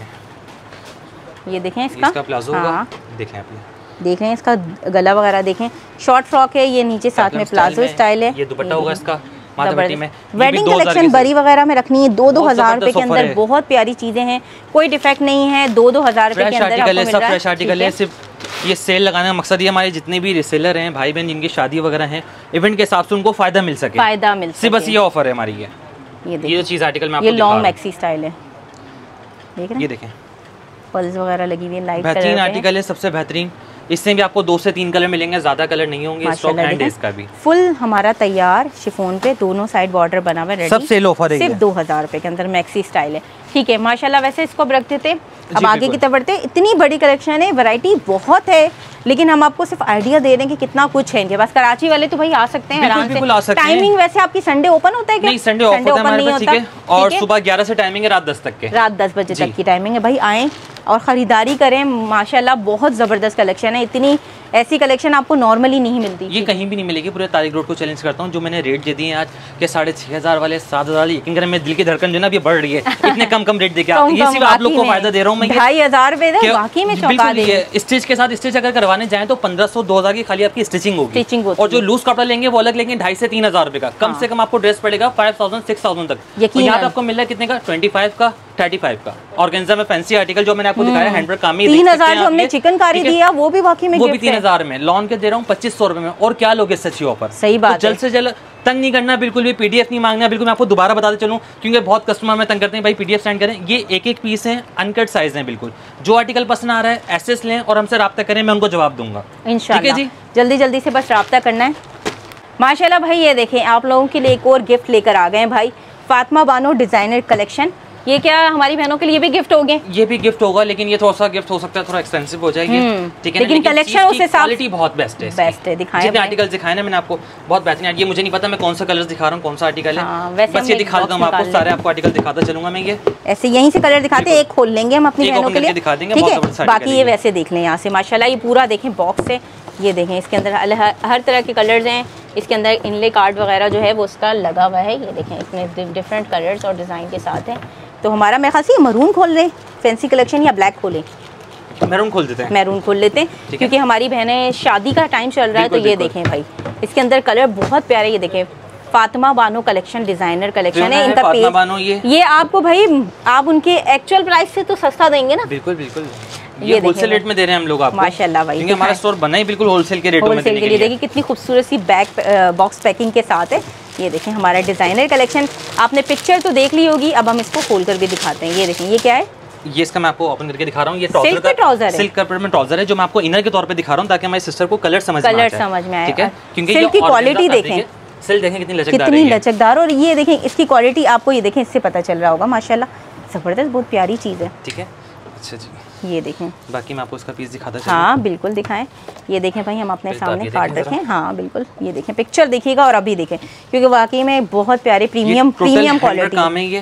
ये देखें इसका, इसका प्लाजो होगा, देखें आप, देख रहे हैं इसका गला वगैरह देखें, शॉर्ट फ्रॉक है ये, नीचे साथ में प्लाजो स्टाइल है। ये दुपट्टा होगा इसका में। वेडिंग कलेक्शन बरी वगैरह में रखनी है, दो दो हजार रुपए के अंदर बहुत प्यारी चीजें हैं, कोई डिफेक्ट नहीं है, दो दो हजार रुपए के अंदर आपको मिल रहा है। फ्रेश आर्टिकल है। सिर्फ ये सेल लगाने का मकसद ये हमारे जितने भी रिसेलर हैं, भाई बहन जिनकी शादी वगैरह है, इवेंट के हिसाब से उनको फायदा मिल सके, फायदा मिल सके, बस ये ऑफर है हमारी। ये ये जो चीज आर्टिकल में आपको ये लॉन्ग मैक्सी स्टाइल है, देख रहे हैं, ये देखें पल्स वगैरह लगी हुई है, लाइट बेहतरीन आर्टिकल है, सबसे बेहतरीन। इससे भी आपको दो से तीन कलर मिलेंगे, ज्यादा कलर नहीं होंगे। स्टॉक एंड इसका भी फुल हमारा तैयार शिफॉन पे दोनों साइड बॉर्डर बना हुआ है, सब सेल ऑफर है, सिर्फ दो हजार रुपए के अंदर मैक्सी स्टाइल है। ठीक है माशाल्लाह। वैसे इसको अब रख देते, अब आगे की तरफ बढ़ते। इतनी बड़ी कलेक्शन है, वैरायटी बहुत है, लेकिन हम आपको सिर्फ आइडिया दे रहे हैं कि कितना कुछ है इनके पास। कराची वाले तो भाई आ सकते हैं आराम से। टाइमिंग वैसे आपकी संडे ओपन होता है क्या? नहीं, संडे ओपन नहीं होता, और सुबह ग्यारह से टाइमिंग है, रात दस तक के, रात दस बजे तक की टाइमिंग है। भाई आए और ख़रीदारी करें, माशाल्लाह बहुत ज़बरदस्त कलेक्शन है। इतनी ऐसी कलेक्शन आपको नॉर्मली नहीं मिलती, ये कहीं भी नहीं मिलेगी। पूरे तारिक रोड को चैलेंज करता हूँ, जो मैंने रेट दे दिए आज के साढ़े छह हज़ार वाले, सात हज़ार, यकीन करें मेरे दिल की धड़कन जो है ना अभी बढ़ रही है, इतने कम कम रेट देके आप, ये सिर्फ आप लोग को फायदा दे रहा हूँ मैं। ढाई हजार रुपए बाकी में चौंका देंगे। स्टिच के साथ स्टिच अगर करवाने जाए तो पंद्रह सौ दो हजार की खाली आपकी स्टिचिंग होगी, स्टिचिंग और जो लूज कपड़ा लेंगे वो अलग लेंगे, ढाई से तीन हजार रुपए का कम से कम आपको ड्रेस पड़ेगा, फाइव थाउजेंड सिक्स थाउजेंड तक। यहाँ पे आपको मिल रहा है कितने का? ट्वेंटी फाइव का, थर्टी फाइव का। ऑर्गेन्जा में फैंसी आर्टिकल जो मैंने आपको दिखाया, हैंडवर्क काम में तीन हजार जो हमने चिकनकारी दिया वो भी बाकी में, वो भी तीन हजार में लॉन के दे रहा हूँ पच्चीस सौ रुपए में। और क्या लोगे सच्ची ऑफर? सही बात, जल्द से जल्द तंग नहीं करना, बिल्कुल भी पीडीएफ नहीं मांगना। बिल्कुल मैं आपको दोबारा बताते चलूं, क्योंकि बहुत कस्टमर में तंग करते हैं, भाई पीडीएफ सेंड करें। ये एक एक पीस है, अनकट साइज है, बिल्कुल जो आर्टिकल पसंद आ रहा है एसेस लें और हमसे रब्ता करें, मैं उनको जवाब दूंगा इंशाल्लाह जी। जल्दी जल्दी से बस रब्ता करना है माशाल्लाह। भाई ये देखें, आप लोगों के लिए एक और गिफ्ट लेकर आ गए भाई, फातिमा बानो डिजाइनर कलेक्शन। ये क्या हमारी बहनों के लिए भी गिफ्ट हो गए? ये भी गिफ्ट होगा, लेकिन ये थोड़ा सा गिफ्ट हो सकता है, थोड़ा एक्सपेंसिव हो जाएगी, ठीक है, लेकिन कलेक्शन उस हिसाब क्वालिटी बहुत बेस्ट है, बेस्ट है। दिखाएं, जितने आर्टिकल दिखाए ना मैंने आपको, बहुत बेहतरीन। ये मुझे नहीं पता मैं कौन सा कलर दिखा रहा हूँ, कौन सा आर्टिकल है, बस ये दिखा देता हूँ आपको, सारे आपको आर्टिकल दिखाता चलूंगा मैं। ये ऐसे यहीं से कलर दिखाते हैं, एक खोल लेंगे हम अपनी बहनों के लिए, दिखा देंगे, बाकी ये वैसे देख लें यहाँ से माशाल्लाह। ये पूरा देखें बॉक्स है, ये देखें इसके अंदर हर तरह के कलर्स हैं, इसके अंदर इनले कार्ड वगैरह जो है वो उसका लगा हुआ है। ये देखें इसमें डिफरेंट कलर्स और डिज़ाइन के साथ है। तो हमारा मैं खासी मरून खोल रहे फैंसी कलेक्शन या ब्लैक खोलें? मैरून खोल देते हैं, मैरून खोल लेते हैं, क्योंकि हमारी बहनें शादी का टाइम चल रहा है। तो ये देखें भाई, इसके अंदर कलर बहुत प्यारे, ये देखें Fatima Bano collection designer collection है इनका पेज। ये ये आपको भाई आप उनके एक्चुअल प्राइस से तो सस्ता देंगे ना? बिल्कुल बिल्कुल, ये होलसेल रेट में दे रहे हैं हम लोग आपको माशाल्लाह भाई, क्योंकि हमारा स्टोर बना ही बिल्कुल होलसेल के रेटों में देने के लिए। देखिए कितनी खूबसूरत सी बैक बॉक्स पैकिंग के साथ है। ये देखें हमारा डिजाइनर कलेक्शन, आपने पिक्चर तो देख ली होगी, अब हम इसको खोल कर भी दिखाते हैं। ये देखें ये क्या है? ये इसका मैं आपको ओपन करके दिखा रहा हूँ। ये ट्राउजर का ट्राउजर सिल्क कपड़े में ट्राउजर है, जो मैं आपको इनर के तौर पे दिखा रहा हूँ, ताकि हमारी सिस्टर को कलर समझ में कलर समझ में आए, ठीक है? क्योंकि सिल्क की क्वालिटी देखें, सिल्क देखें कितनी लचकदार कितनी लचकदार, और ये देखें इसकी क्वालिटी आपको ये देखें इससे पता चल रहा होगा माशाल्लाह, जबरदस्त बहुत प्यारी चीज़ है, ठीक है। अच्छा जी, ये देखें, बाकी मैं आपको इसका पीस दिखाता चलूं। हाँ बिल्कुल दिखाएं। ये देखें भाई, हम अपने सामने कार्ड रखें, हाँ बिल्कुल, ये देखें पिक्चर देखिएगा और अभी देखें, क्योंकि वाकई में बहुत प्यारे प्रीमियम प्रीमियम क्वालिटी काम है ये।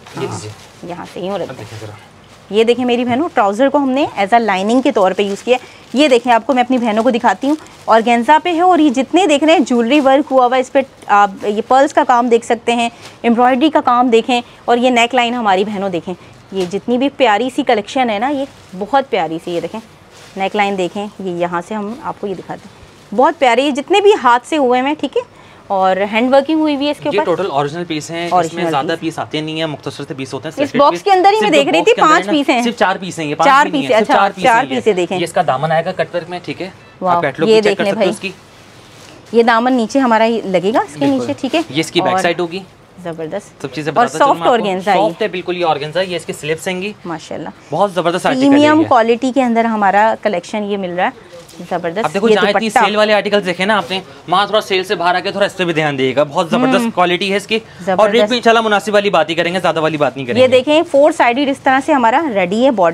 यहाँ से ही हो रहा है। ये देखें मेरी बहनों, ट्राउज़र को हमने एज अ लाइनिंग के तौर पे यूज़ किया। ये देखें, आपको मैं अपनी बहनों को दिखाती हूँ, ऑर्गेन्जा पे है, और ये जितने देख रहे हैं ज्वेलरी वर्क हुआ हुआ, इस पर आप ये पर्ल्स का काम देख सकते हैं, एम्ब्रॉयडरी का काम देखें, और ये नेक लाइन हमारी बहनों देखें, ये जितनी भी प्यारी सी कलेक्शन है ना, ये बहुत प्यारी सी, ये देखें नेक लाइन देखें, ये यहाँ से हम आपको ये दिखाते हैं, बहुत प्यारे, ये जितने भी हाथ से हुए हैं, ठीक है, और हैंड वर्किंग हुई हुई है इसके ऊपर। ये टोटल ओरिजिनल पीस हैं, इसमें ज्यादा पीस आते नहीं है, मुख्तसर से पीस होते हैं। इस बॉक्स के अंदर ही मैं देख रही थी पांच पीस हैं, सिर्फ चार पीस हैं, ये चार पीस, अच्छा चार पीस देखें। ये इसका दामन आएगा कट वर्क में, ठीक है, आप कैटलॉग ये देख लें भाई, ये दामन नीचे हमारा लगेगा इसके नीचे, ठीक है, ये इसकी बैक साइड होगी, जबरदस्त सब चीजें और सॉफ्ट ऑर्गेन्जा है, सॉफ्ट है बिल्कुल, ये ऑर्गेन्जा, ये इसके स्लीव्स हैंगी माशाल्लाह, बहुत जबरदस्त आर्टिकल है, प्रीमियम क्वालिटी के अंदर हमारा कलेक्शन ये मिल रहा है, जबरदस्त। अब देखो, जहाँ इतनी सेल वाले आर्टिकल्स देखे ना आपने, वहाँ थोड़ा सेल से बाहर आके थोड़ा इस पे भी ध्यान दिएगा, बहुत जबरदस्त क्वालिटी है इसकी, और रेट भी इंशाल्लाह मुनासिब वाली बात ही करेंगे, ज्यादा वाली बात नहीं करेंगे। ये देखें फोर साइडेड इस तरह से हमारा रेडी है बॉर्डर,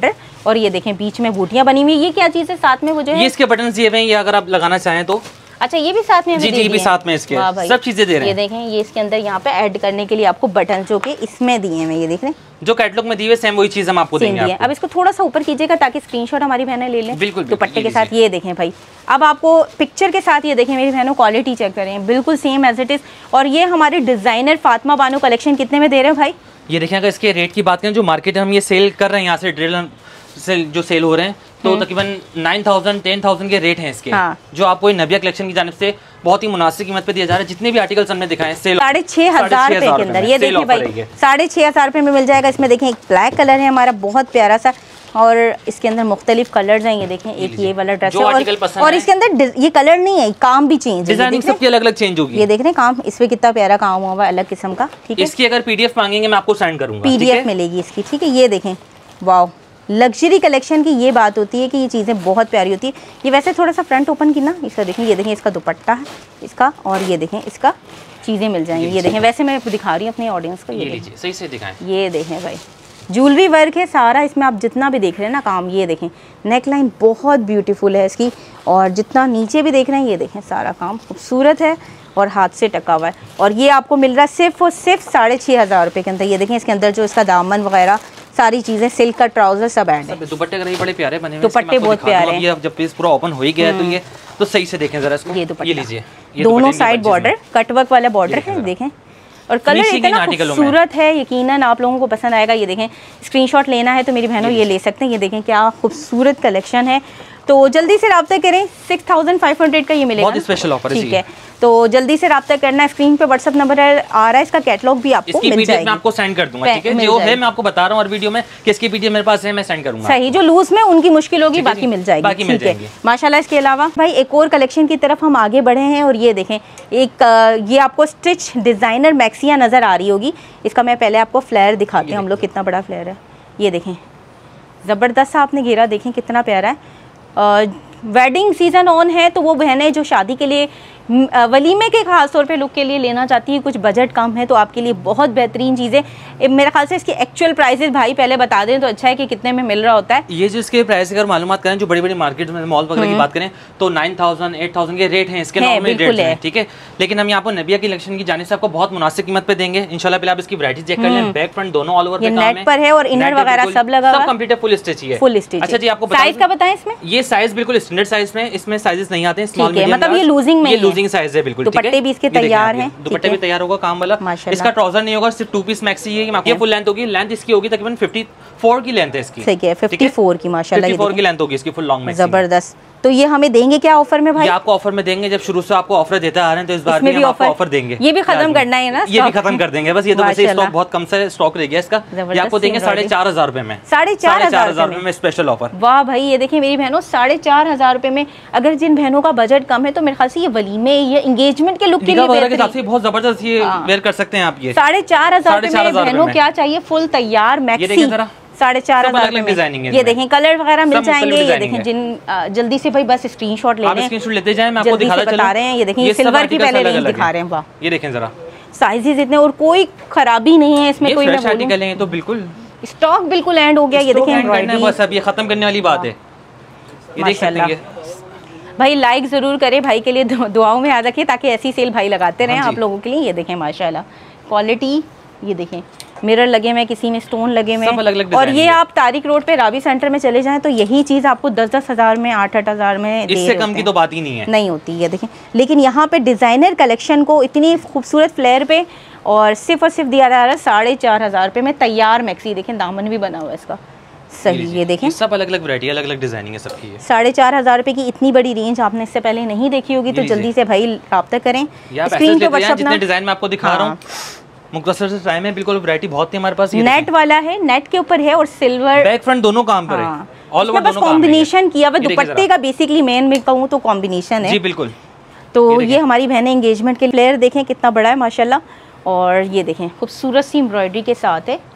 और ये देखें बीच में बूटियां बनी हुई। ये क्या चीज़ है साथ में वो जो है? ये इसके बटन दिए हुए हैं, ये अगर आप लगाना चाहें तो। अच्छा ये भी साथ में? जी जी, भी साथ में इसके सब चीजें दे रहे हैं। ये देखें, ये इसके अंदर यहाँ पे ऐड करने के लिए आपको बटन जो कि इसमें दिए हैं, ये देख रहे हैं जो कैटलॉग में दिए हुए सेम वही चीज हम आपको देंगे। अब इसको थोड़ा सा ऊपर कीजिएगा ताकि स्क्रीनशॉट हमारी बहनें ले लें। बिल्कुल दुपट्टे के साथ। ये देखें भाई, अब आपको पिक्चर के साथ ये देखें मेरी बहनों, क्वालिटी चेक करें, बिल्कुल सेम एज इट इज। और ये हमारे डिजाइनर फातिमा बानो कलेक्शन कितने में दे रहे हैं भाई? ये देखें, अगर इसके रेट की बात करें, जो मार्केट हम ये सेल कर रहे हैं यहाँ से ड्रिल से जो सेल हो रहे हैं, तो तकरीबन नाइन थाउजेंड टेन थाउजेंड के रेट हैं इसके। हाँ। जो आपको नबिया कलेक्शन की जानिब से बहुत ही मुनासिब कीमत पे दिया जा रहा है। जितने भी आर्टिकल्स हमने दिखाए सेल साढ़े छह हजार रुपए के अंदर, ये देखिए भाई साढ़े छह हजार रुपए में मिल जाएगा। इसमें देखें एक ब्लैक कलर है हमारा बहुत प्यारा सा, और इसके अंदर मुख्तलिफ कलर्स हैं। ये देखें एक ये वाला ड्रेस है, और, और इसके अंदर ये कलर नहीं है, काम भी चेंज है, डिजाइनिंग सबकी अलग अलग चेंज होगी। ये देख रहे हैं काम, इसमें कितना प्यारा काम हुआ हुआ अलग किस्म का। ठीक है, इसकी अगर पीडीएफ मांगेंगे मैं आपको सेंड करूंगा, पीडीएफ मिलेगी इसकी। ठीक है, ये देखें वाओ, लग्जरी कलेक्शन की ये बात होती है कि ये चीज़ें बहुत प्यारी होती है। ये वैसे थोड़ा सा फ्रंट ओपन की ना, इसका देखें, ये देखें इसका दुपट्टा है इसका, और ये देखें इसका चीज़ें मिल जाएंगी। ये देखें, वैसे मैं दिखा रही हूँ अपनी ऑडियंस को, ये लीजिए सही से दिखाएं। ये देखें भाई, ज्वेलरी वर्क है सारा इसमें, आप जितना भी देख रहे हैं ना काम, ये देखें नेक लाइन बहुत ब्यूटीफुल है इसकी, और जितना नीचे भी देख रहे हैं ये देखें सारा काम खूबसूरत है और हाथ से टका हुआ है। और ये आपको मिल रहा है सिर्फ और सिर्फ साढ़े छः हज़ार रुपये के अंदर। ये देखें इसके अंदर जो इसका दामन वगैरह सारी चीज़ें, सिल्क का ट्राउजर सब ऐड है। दुपट्टे का बड़े प्यारे बने हुए, दुपट्टे बहुत प्यारे हैं। ये जब पीस पूरा ओपन हो ही गया है तो ये तो सही से देखें जरा इसको। ये दुपट्टा, ये लीजिए, दोनों साइड बॉर्डर कटवर्क वाला बॉर्डर है, देखें, और कलर इतना खूबसूरत है, यकीनन आप लोगों को पसंद आएगा। ये देखें, स्क्रीनशॉट लेना है तो मेरी बहनों ये ले सकते हैं। ये देखें क्या खूबसूरत कलेक्शन है, तो जल्दी से रब्ता करें। सिक्स थाउजेंड फाइव हंड्रेड का ये मिलेगा, बहुत स्पेशल ऑफर है। ठीक है, तो जल्दी से रब्ता करना है। स्क्रीन पे व्हाट्सएप नंबर आ रहा है, इसका कैटलॉग भी आपको मिल जाएगा, मैं आपको सेंड कर दूंगा। ठीक है, जो है मैं आपको बता रहा हूँ और वीडियो में किसकी पीडीएफ मेरे पास है मैं सेंड करूंगा। सही, जो लूज में उनकी मुश्किल होगी, बाकी मिल जाएगी, बाकी मिल जाएगी माशाल्लाह। इसके अलावा भाई एक और कलेक्शन की तरफ हम आगे बढ़े हैं, और ये देखें एक ये आपको स्टिच डिजाइनर मैक्सियाँ नजर आ रही होगी। इसका मैं पहले आपको फ्लेयर दिखाते हैं हम लोग, कितना बड़ा फ्लेयर है। ये देखें ज़बरदस्त आपने घेरा देखें कितना प्यारा है। वेडिंग सीज़न ऑन है, तो वो बहनें जो शादी के लिए वलीमे के खास तौर पे लुक के लिए लेना चाहती है, कुछ बजट कम है, तो आपके लिए बहुत बेहतरीन चीज़ें। मेरे ख्याल से इसकी एक्चुअल प्राइसेस भाई पहले बता दें तो अच्छा है कि कितने में मिल रहा होता है। ये जो इसके प्राइस अगर मालूमात करें, जो बड़ी बड़ी मार्केट में मॉल वगैरह की बात करें तो नाइन थाउजेंड एट थाउजेंड के रेट हैं इसके, नॉर्मल रेट हैं। ठीक है, लेकिन हम यहाँ पर नबिया कलेक्शन की जाने से आपको बहुत मुनासिब कीमत पे देंगे इंशाल्लाह। पहले आप इसकी वैरायटी चेक कर लें, बैक फ्रंट दोनों ऑल ओवर नेट पर है, और इनर वगैरह सब लगा हुआ है, सब कंप्लीट है, फुल स्टिच है, फुल स्टिच। अच्छा जी, आपको साइज का बताएं इसमें? ये साइज बिल्कुल स्टैंडर्ड साइज में, इसमें साइजेस नहीं आते हैं, स्मॉल मीडियम, मतलब ये लूजिंग में, ये लूजिंग साइज है बिल्कुल। दुपट्टे भी इसके तैयार हैं, दुपट्टे भी तैयार होगा काम वाला। इसका ट्राउजर नहीं होगा, सिर्फ टू पीस मैक्सी है। ये फुल लेंथ होगी, लेंथ इसकी होगी तकरीबन फिफ्टी फोर की लेंथ है इसकी। ठीक है, फिफ्टी फोर की माशाल्लाह, फिफ्टी फोर की लेंथ होगी इसकी फुल लॉन्ग में, जबरदस्त। तो ये हमें देंगे क्या ऑफर में भाई? ये आपको ऑफर में देंगे, जब शुरू से आपको ऑफर देते आ रहे हैं तो इस बार भी हम आपको ऑफर देंगे। ये भी खत्म करना है ना, ये भी खत्म कर देंगे बस। ये तो वैसे स्टॉक बहुत कम से स्टॉक रह गया इसका। ये आपको देंगे साढ़े चार हजार रुपए में, साढ़े चार हजार रुपए में स्पेशल ऑफर। वाह भाई, ये देखिए मेरी बहनों साढ़े चार हजार रुपए में। अगर जिन बहनों का बजट कम है तो मेरे ख्याल से ये वलीमे या एंगेजमेंट के लुक के लिए बहुत जबरदस्त ये वेयर कर सकते हैं आप। ये साढ़े चार हजार रुपए में बहनों क्या चाहिए, फुल तैयार मैक्सी साढ़े चार हजार में। ये देखें कलर वगैरह मिल जाएंगे। ये देखें जिन जल्दी से भाई बस स्क्रीनशॉट ले लें, स्क्रीनशॉट लेते जाएं, मैं आपको दिखाता बता रहे हैं। ये देखें सिल्वर की पहले रेंज दिखा रहे हैं, वाह ये देखें जरा साइजेस इतने, और कोई खराबी नहीं है इसमें, कोई फ्रेश आर्टिकल है तो बिल्कुल स्टॉक बिल्कुल एंड हो गया। ये देखें बस अब ये खत्म करने वाली बात है। ये देख सकते हैं भाई, लाइक जरूर करें भाई के लिए, दुआओं में याद रखिए ताकि ऐसी सेल भाई लगाते रहें आप लोगों के लिए। ये देखें माशाल्लाह क्वालिटी, ये देखें मिरर लगे हुए, किसी में स्टोन लगे हुए, और ये आप तारिक रोड पे रावी सेंटर में चले जाएं तो यही चीज़ आपको दस दस हज़ार में, आठ आठ हज़ार में, इससे कम की तो बात ही नहीं है, नहीं होती है। देखें, लेकिन यहाँ पे डिज़ाइनर कलेक्शन को इतनी खूबसूरत फ्लेयर पे और सिर्फ और सिर्फ दिया जा रहा है साढ़े चार हज़ार रुपये में तैयार मैक्सी। देखें दामन भी बना हुआ है इसका, सही। ये देखें सब अलग अलग वैरायटी, अलग अलग डिजाइनिंग है सबकी। साढ़े चार हज़ार रुपये की इतनी बड़ी रेंज आपने इससे पहले नहीं देखी होगी, तो जल्दी से भाई रब्ता करें। स्क्रीन पे जितने डिजाइन में आपको दिखा रहा हूँ, मुख्तसर से टाइम है, बिल्कुल वैरायटी बहुत थी हमारे पास। नेट वाला है, नेट के ऊपर है, और सिल्वर बैक फ्रंट दोनों काम पर है, ऑल ओवर दोनों कॉम्बिनेशन किया हुआ। दुपट्टे का बेसिकली मेन में कहूँ तो कॉम्बिनेशन है जी, बिल्कुल। तो ये हमारी बहनें एंगेजमेंट के फ्लेयर देखें कितना बड़ा है माशाल्लाह, और ये देखें खूबसूरत सी एम्ब्रॉयडरी के साथ है।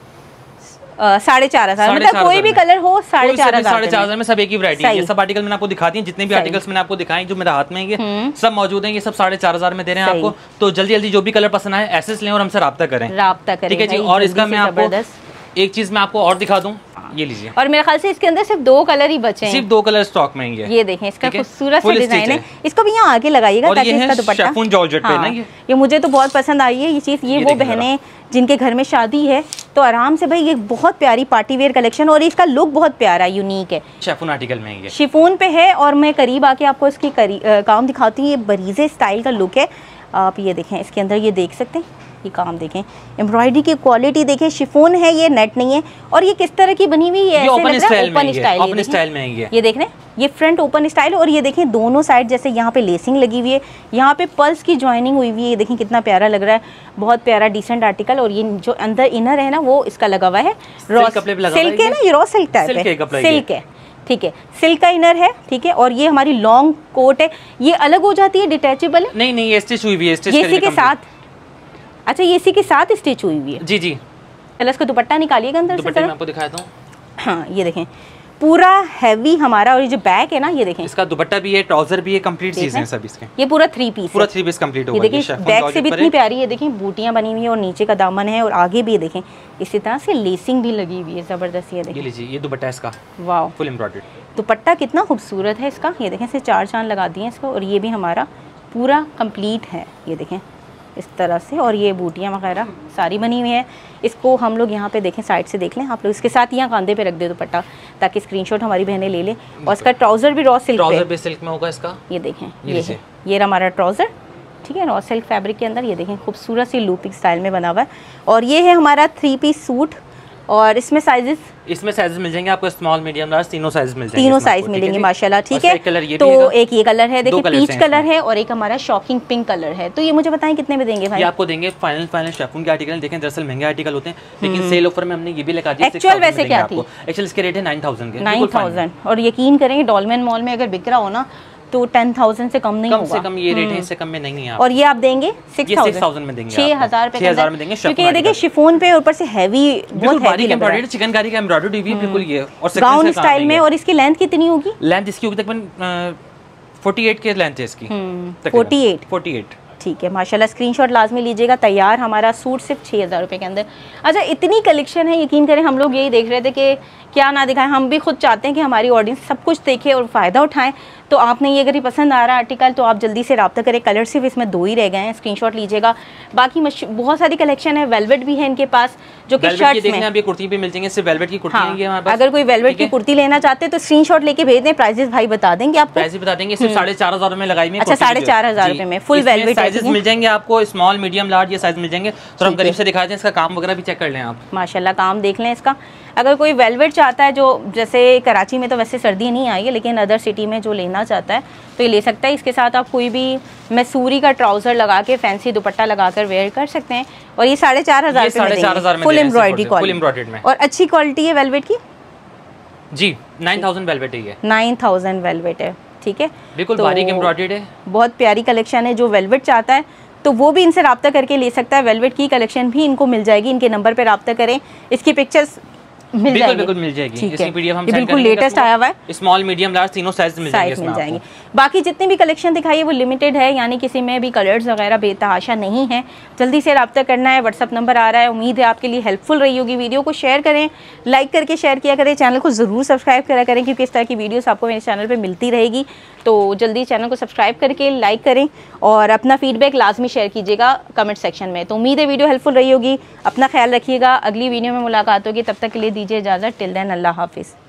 साढ़े चार हजार मतलब कोई भी कलर हो, साढ़े चार हजार साढ़े चार हजार में सब एक ही वैरायटी है। ये सब आर्टिकल मैंने आपको दिखाती है, जितने भी आर्टिकल्स मैंने आपको दिखाए जो मेरे हाथ में ये सब मौजूद हैं, ये सब साढ़े चार हजार में दे रहे हैं आपको। तो जल्दी जल्दी जो भी कलर पसंद आए एसेस लें और हमसे राब्ता करें, राब्ता करें, ठीक है जी। और इसका मैं आपको एक चीज मैं आपको और दिखा दूं, ये लीजिए। और मेरे ख्याल से इसके अंदर सिर्फ दो कलर ही बचे हैं, सिर्फ दो कलर स्टॉक में ही है। ये देखें, इसका खूबसूरत सा डिजाइन है। इसको भी यहाँ आगे लगाइएगा ताकि इसका दुपट्टा, शिफॉन जॉर्जेट पे ना ये ये मुझे तो बहुत पसंद आई है ये चीज़। ये वो बहनें जिनके घर में शादी है तो आराम से भाई, ये बहुत प्यारी पार्टी वेयर कलेक्शन और इसका लुक बहुत प्यारा यूनिक है। शिफॉन आर्टिकल में है, शिफॉन पे है। और मैं करीब आके आपको इसकी काम दिखाती हूँ। ये बरीजे स्टाइल का लुक है। आप ये देखें, इसके अंदर ये देख सकते हैं, ये काम देखें, एम्ब्रॉयडरी की क्वालिटी देखें, शिफॉन है ये, नेट नहीं है। और ये किस तरह की बनी हुई है, ओपन स्टाइल में है। ये देख रहे हैं, ये फ्रंट ओपन स्टाइल। और ये देखें दोनों साइड जैसे यहाँ पे लेसिंग लगी हुई है, यहाँ पे पल्स की ज्वाइनिंग हुई हुई है। ये देखें कितना प्यारा लग रहा है, बहुत प्यारा डिसेंट आर्टिकल। और ये जो अंदर इनर है ना, वो इसका लगा हुआ है रॉ सिल्क है ना, ये रॉ सिल्क टाइप है, सिल्क है, ठीक है, सिल्क का इनर है, ठीक है। और ये हमारी लॉन्ग कोट है, ये अलग हो जाती है, डिटैचेबल है। नहीं नहीं, ये स्टिच हुई हुई है, स्टिच ये इसी के साथ, अच्छा ये इसी के साथ स्टिच हुई हुई है। जी जी। चलो इसका दुपट्टा निकालिएगा अंदर से, दुपट्टे मैं आपको दिखाता हूँ। हाँ ये देखें, पूरा हैवी हमारा। और ये जो बैक है ना, ये देखें, इसका दुपट्टा भी है, ट्राउजर भी है, कंप्लीट चीजें हैं सब इसके। ये पूरा थ्री पीस, पूरा थ्री पीस कंप्लीट होगा। ये देखिए बैक से भी इतनी प्यारी है, देखें बूटियां बनी हुई है और नीचे का दामन है। और आगे भी देखें इसी तरह से लेसिंग भी लगी हुई है जबरदस्त। ये देखिए, ये लीजिए, ये दुपट्टा इसका, वाह, फुल एम्ब्रॉयडर्ड दुपट्टा कितना खूबसूरत है इसका। ये देखें, से चार चांद लगा दिए इसको। और ये भी हमारा पूरा कंप्लीट है, ये देखें इस तरह से। और ये बूटियाँ वगैरह सारी बनी हुई हैं। इसको हम लोग यहाँ पे देखें, साइड से देख लें आप लोग। इसके साथ यहाँ कांधे पे रख दे दुपट्टा, ताकि स्क्रीनशॉट हमारी बहनें ले लें। और इसका ट्राउजर भी रॉ सिल्क, ट्राउजर भी सिल्क में होगा इसका। ये देखें, ये है ये हमारा ट्राउजर, ठीक है, रॉ सिल्क फैब्रिक के अंदर। ये देखें खूबसूरत सी लूपिंग स्टाइल में बना हुआ है। और ये है हमारा थ्री पीस सूट। और इसमें साइजेस, इसमें साइजेस मिल जाएंगे आपको, स्मॉल मीडियम लार्ज, तीनों साइज मिल जाएंगे, तीनों साइज मिलेंगे माशाल्लाह, ठीक है। तो एक ये कलर है, देखिए पीच कलर है, और एक हमारा शॉकिंग पिंक कलर है। तो ये मुझे बताएं कितने में देंगे भाई? ये आपको देंगे फाइनल फाइनल शिफॉन के आर्टिकल। देखें दरअसल महंगे आर्टिकल होते हैं, लेकिन सेल ऑफर में हमने ये भी लगा दिया। एक्चुअल वैसे क्या थी? एक्चुअल इसके रेट है नाइन थाउजेंड के, नाइन थाउजेंड। और यकीन करेंगे डॉलमेन मॉल में अगर बिक रहा हो ना तो टेन थाउजेंड से कम नहीं कम होगा। से कम ये रेट है, इससे कम में नहीं है। और ये आप देंगे सिक्स थाउजेंड में देंगे, छह हजार छह हजार में देंगे। क्योंकि ये देखिए शिफॉन पे ऊपर से हैवी, बहुत हैवी एम्ब्रॉयडरी, चिकनकारी का एम्ब्रॉयडरी भी बिल्कुल ये, और गाउन स्टाइल में। और इसकी लेंथ कितनी होगी? लेंथ इसकी होगी तकरीबन अड़तालीस के लेंथ है इसकी, अड़तालीस अड़तालीस, ठीक है माशाल्लाह। स्क्रीनशॉट लाजमी लीजिएगा। तैयार हमारा सूट सिर्फ छः हज़ार रुपये के अंदर। अच्छा इतनी कलेक्शन है, यकीन करें हम लोग यही देख रहे थे कि क्या ना दिखाएं। हम भी खुद चाहते हैं कि हमारी ऑडियंस सब कुछ देखे और फ़ायदा उठाएं। तो आपने ये अगर ये पसंद आ रहा है आर्टिकल तो आप जल्दी से रब्ता करें। कलर सिर्फ इसमें दो ही रह गए हैं, स्क्रीनशॉट लीजिएगा। बाकी बहुत सारी कलेक्शन है, वेलवेट भी है इनके पास, जो कि शर्ट्स में अभी कुर्ती भी मिल जाएंगे, सिर्फ वेलवेट की कुर्ती हाँ, है हमारे पास। अगर कोई वेलवेट की कुर्ती लेना चाहते हैं तो स्क्रीनशॉट लेके भेज दें। प्राइसेस भाई बता देंगे आपको, प्राइस बता देंगे। सिर्फ साढ़े चार हजार में लगाई में। अच्छा साढ़े चार हजार रुपए में फुल वेलवेट साइजेस मिल जाएंगे आपको, स्मॉल मीडियम लार्ज ये साइज मिल जाएंगे। तो हम करीब से दिखा दें, इसका काम वगैरह भी चेक कर लें आप। माशाल्लाह काम देख लें इसका। अगर कोई वेलवेट चाहता है, जो जैसे कराची में तो वैसे सर्दी नहीं आई है, लेकिन अदर सिटी में जो लेना चाहता है तो ये ले सकता है। इसके साथ आप कोई भी मैसूरी का ट्राउजर लगा के फैंसी दुपट्टा लगाकर वेयर कर सकते हैं। और ये साढ़े चार हजार फुल एम्ब्रॉयडरी क्वालिटी में, और अच्छी क्वालिटी है वेलवेट की। जी नाइन थाउजेंड वेलवेट है, नाइन थाउजेंड वेलवेट है, ठीक है, बिल्कुल बारीक एम्ब्रॉयडर्ड है। बहुत प्यारी कलेक्शन है। जो वेलवेट चाहता है तो वो भी इनसे रब्ता करके ले सकता है। वेलवेट की कलेक्शन भी इनको मिल जाएगी, इनके नंबर पे रब्ता करें। इसकी पिक्चर्स मिल बिल्कुल बिल्कुल मिल जाएगी। इसकी पीडीएफ हम बिल्कुल लेटेस्ट आया हुआ है, स्मॉल मीडियम लार्ज तीनों साइज मिल जाएंगे, मिल जाएंगे। बाकी जितनी भी कलेक्शन दिखाई है वो लिमिटेड है, यानी किसी में भी कलर्स वगैरह बेतहाशा नहीं है। जल्दी से रब्ता करना है, व्हाट्सअप नंबर आ रहा है। उम्मीद है आपके लिए हेल्पफुल रही होगी। वीडियो को शेयर करें, लाइक करके शेयर किया करें। चैनल को ज़रूर सब्सक्राइब करा करें, क्योंकि इस तरह की वीडियोस आपको मेरे चैनल पे मिलती रहेगी। तो जल्दी चैनल को सब्सक्राइब करके लाइक करें और अपना फीडबैक लाजमी शेयर कीजिएगा कमेंट सेक्शन में। तो उम्मीद है वीडियो हेल्पफुल रही होगी। अपना ख्याल रखिएगा, अगली वीडियो में मुलाकात होगी। तब तक के लिए दीजिए इजाज़त। टिल देन अल्लाह हाफिज़।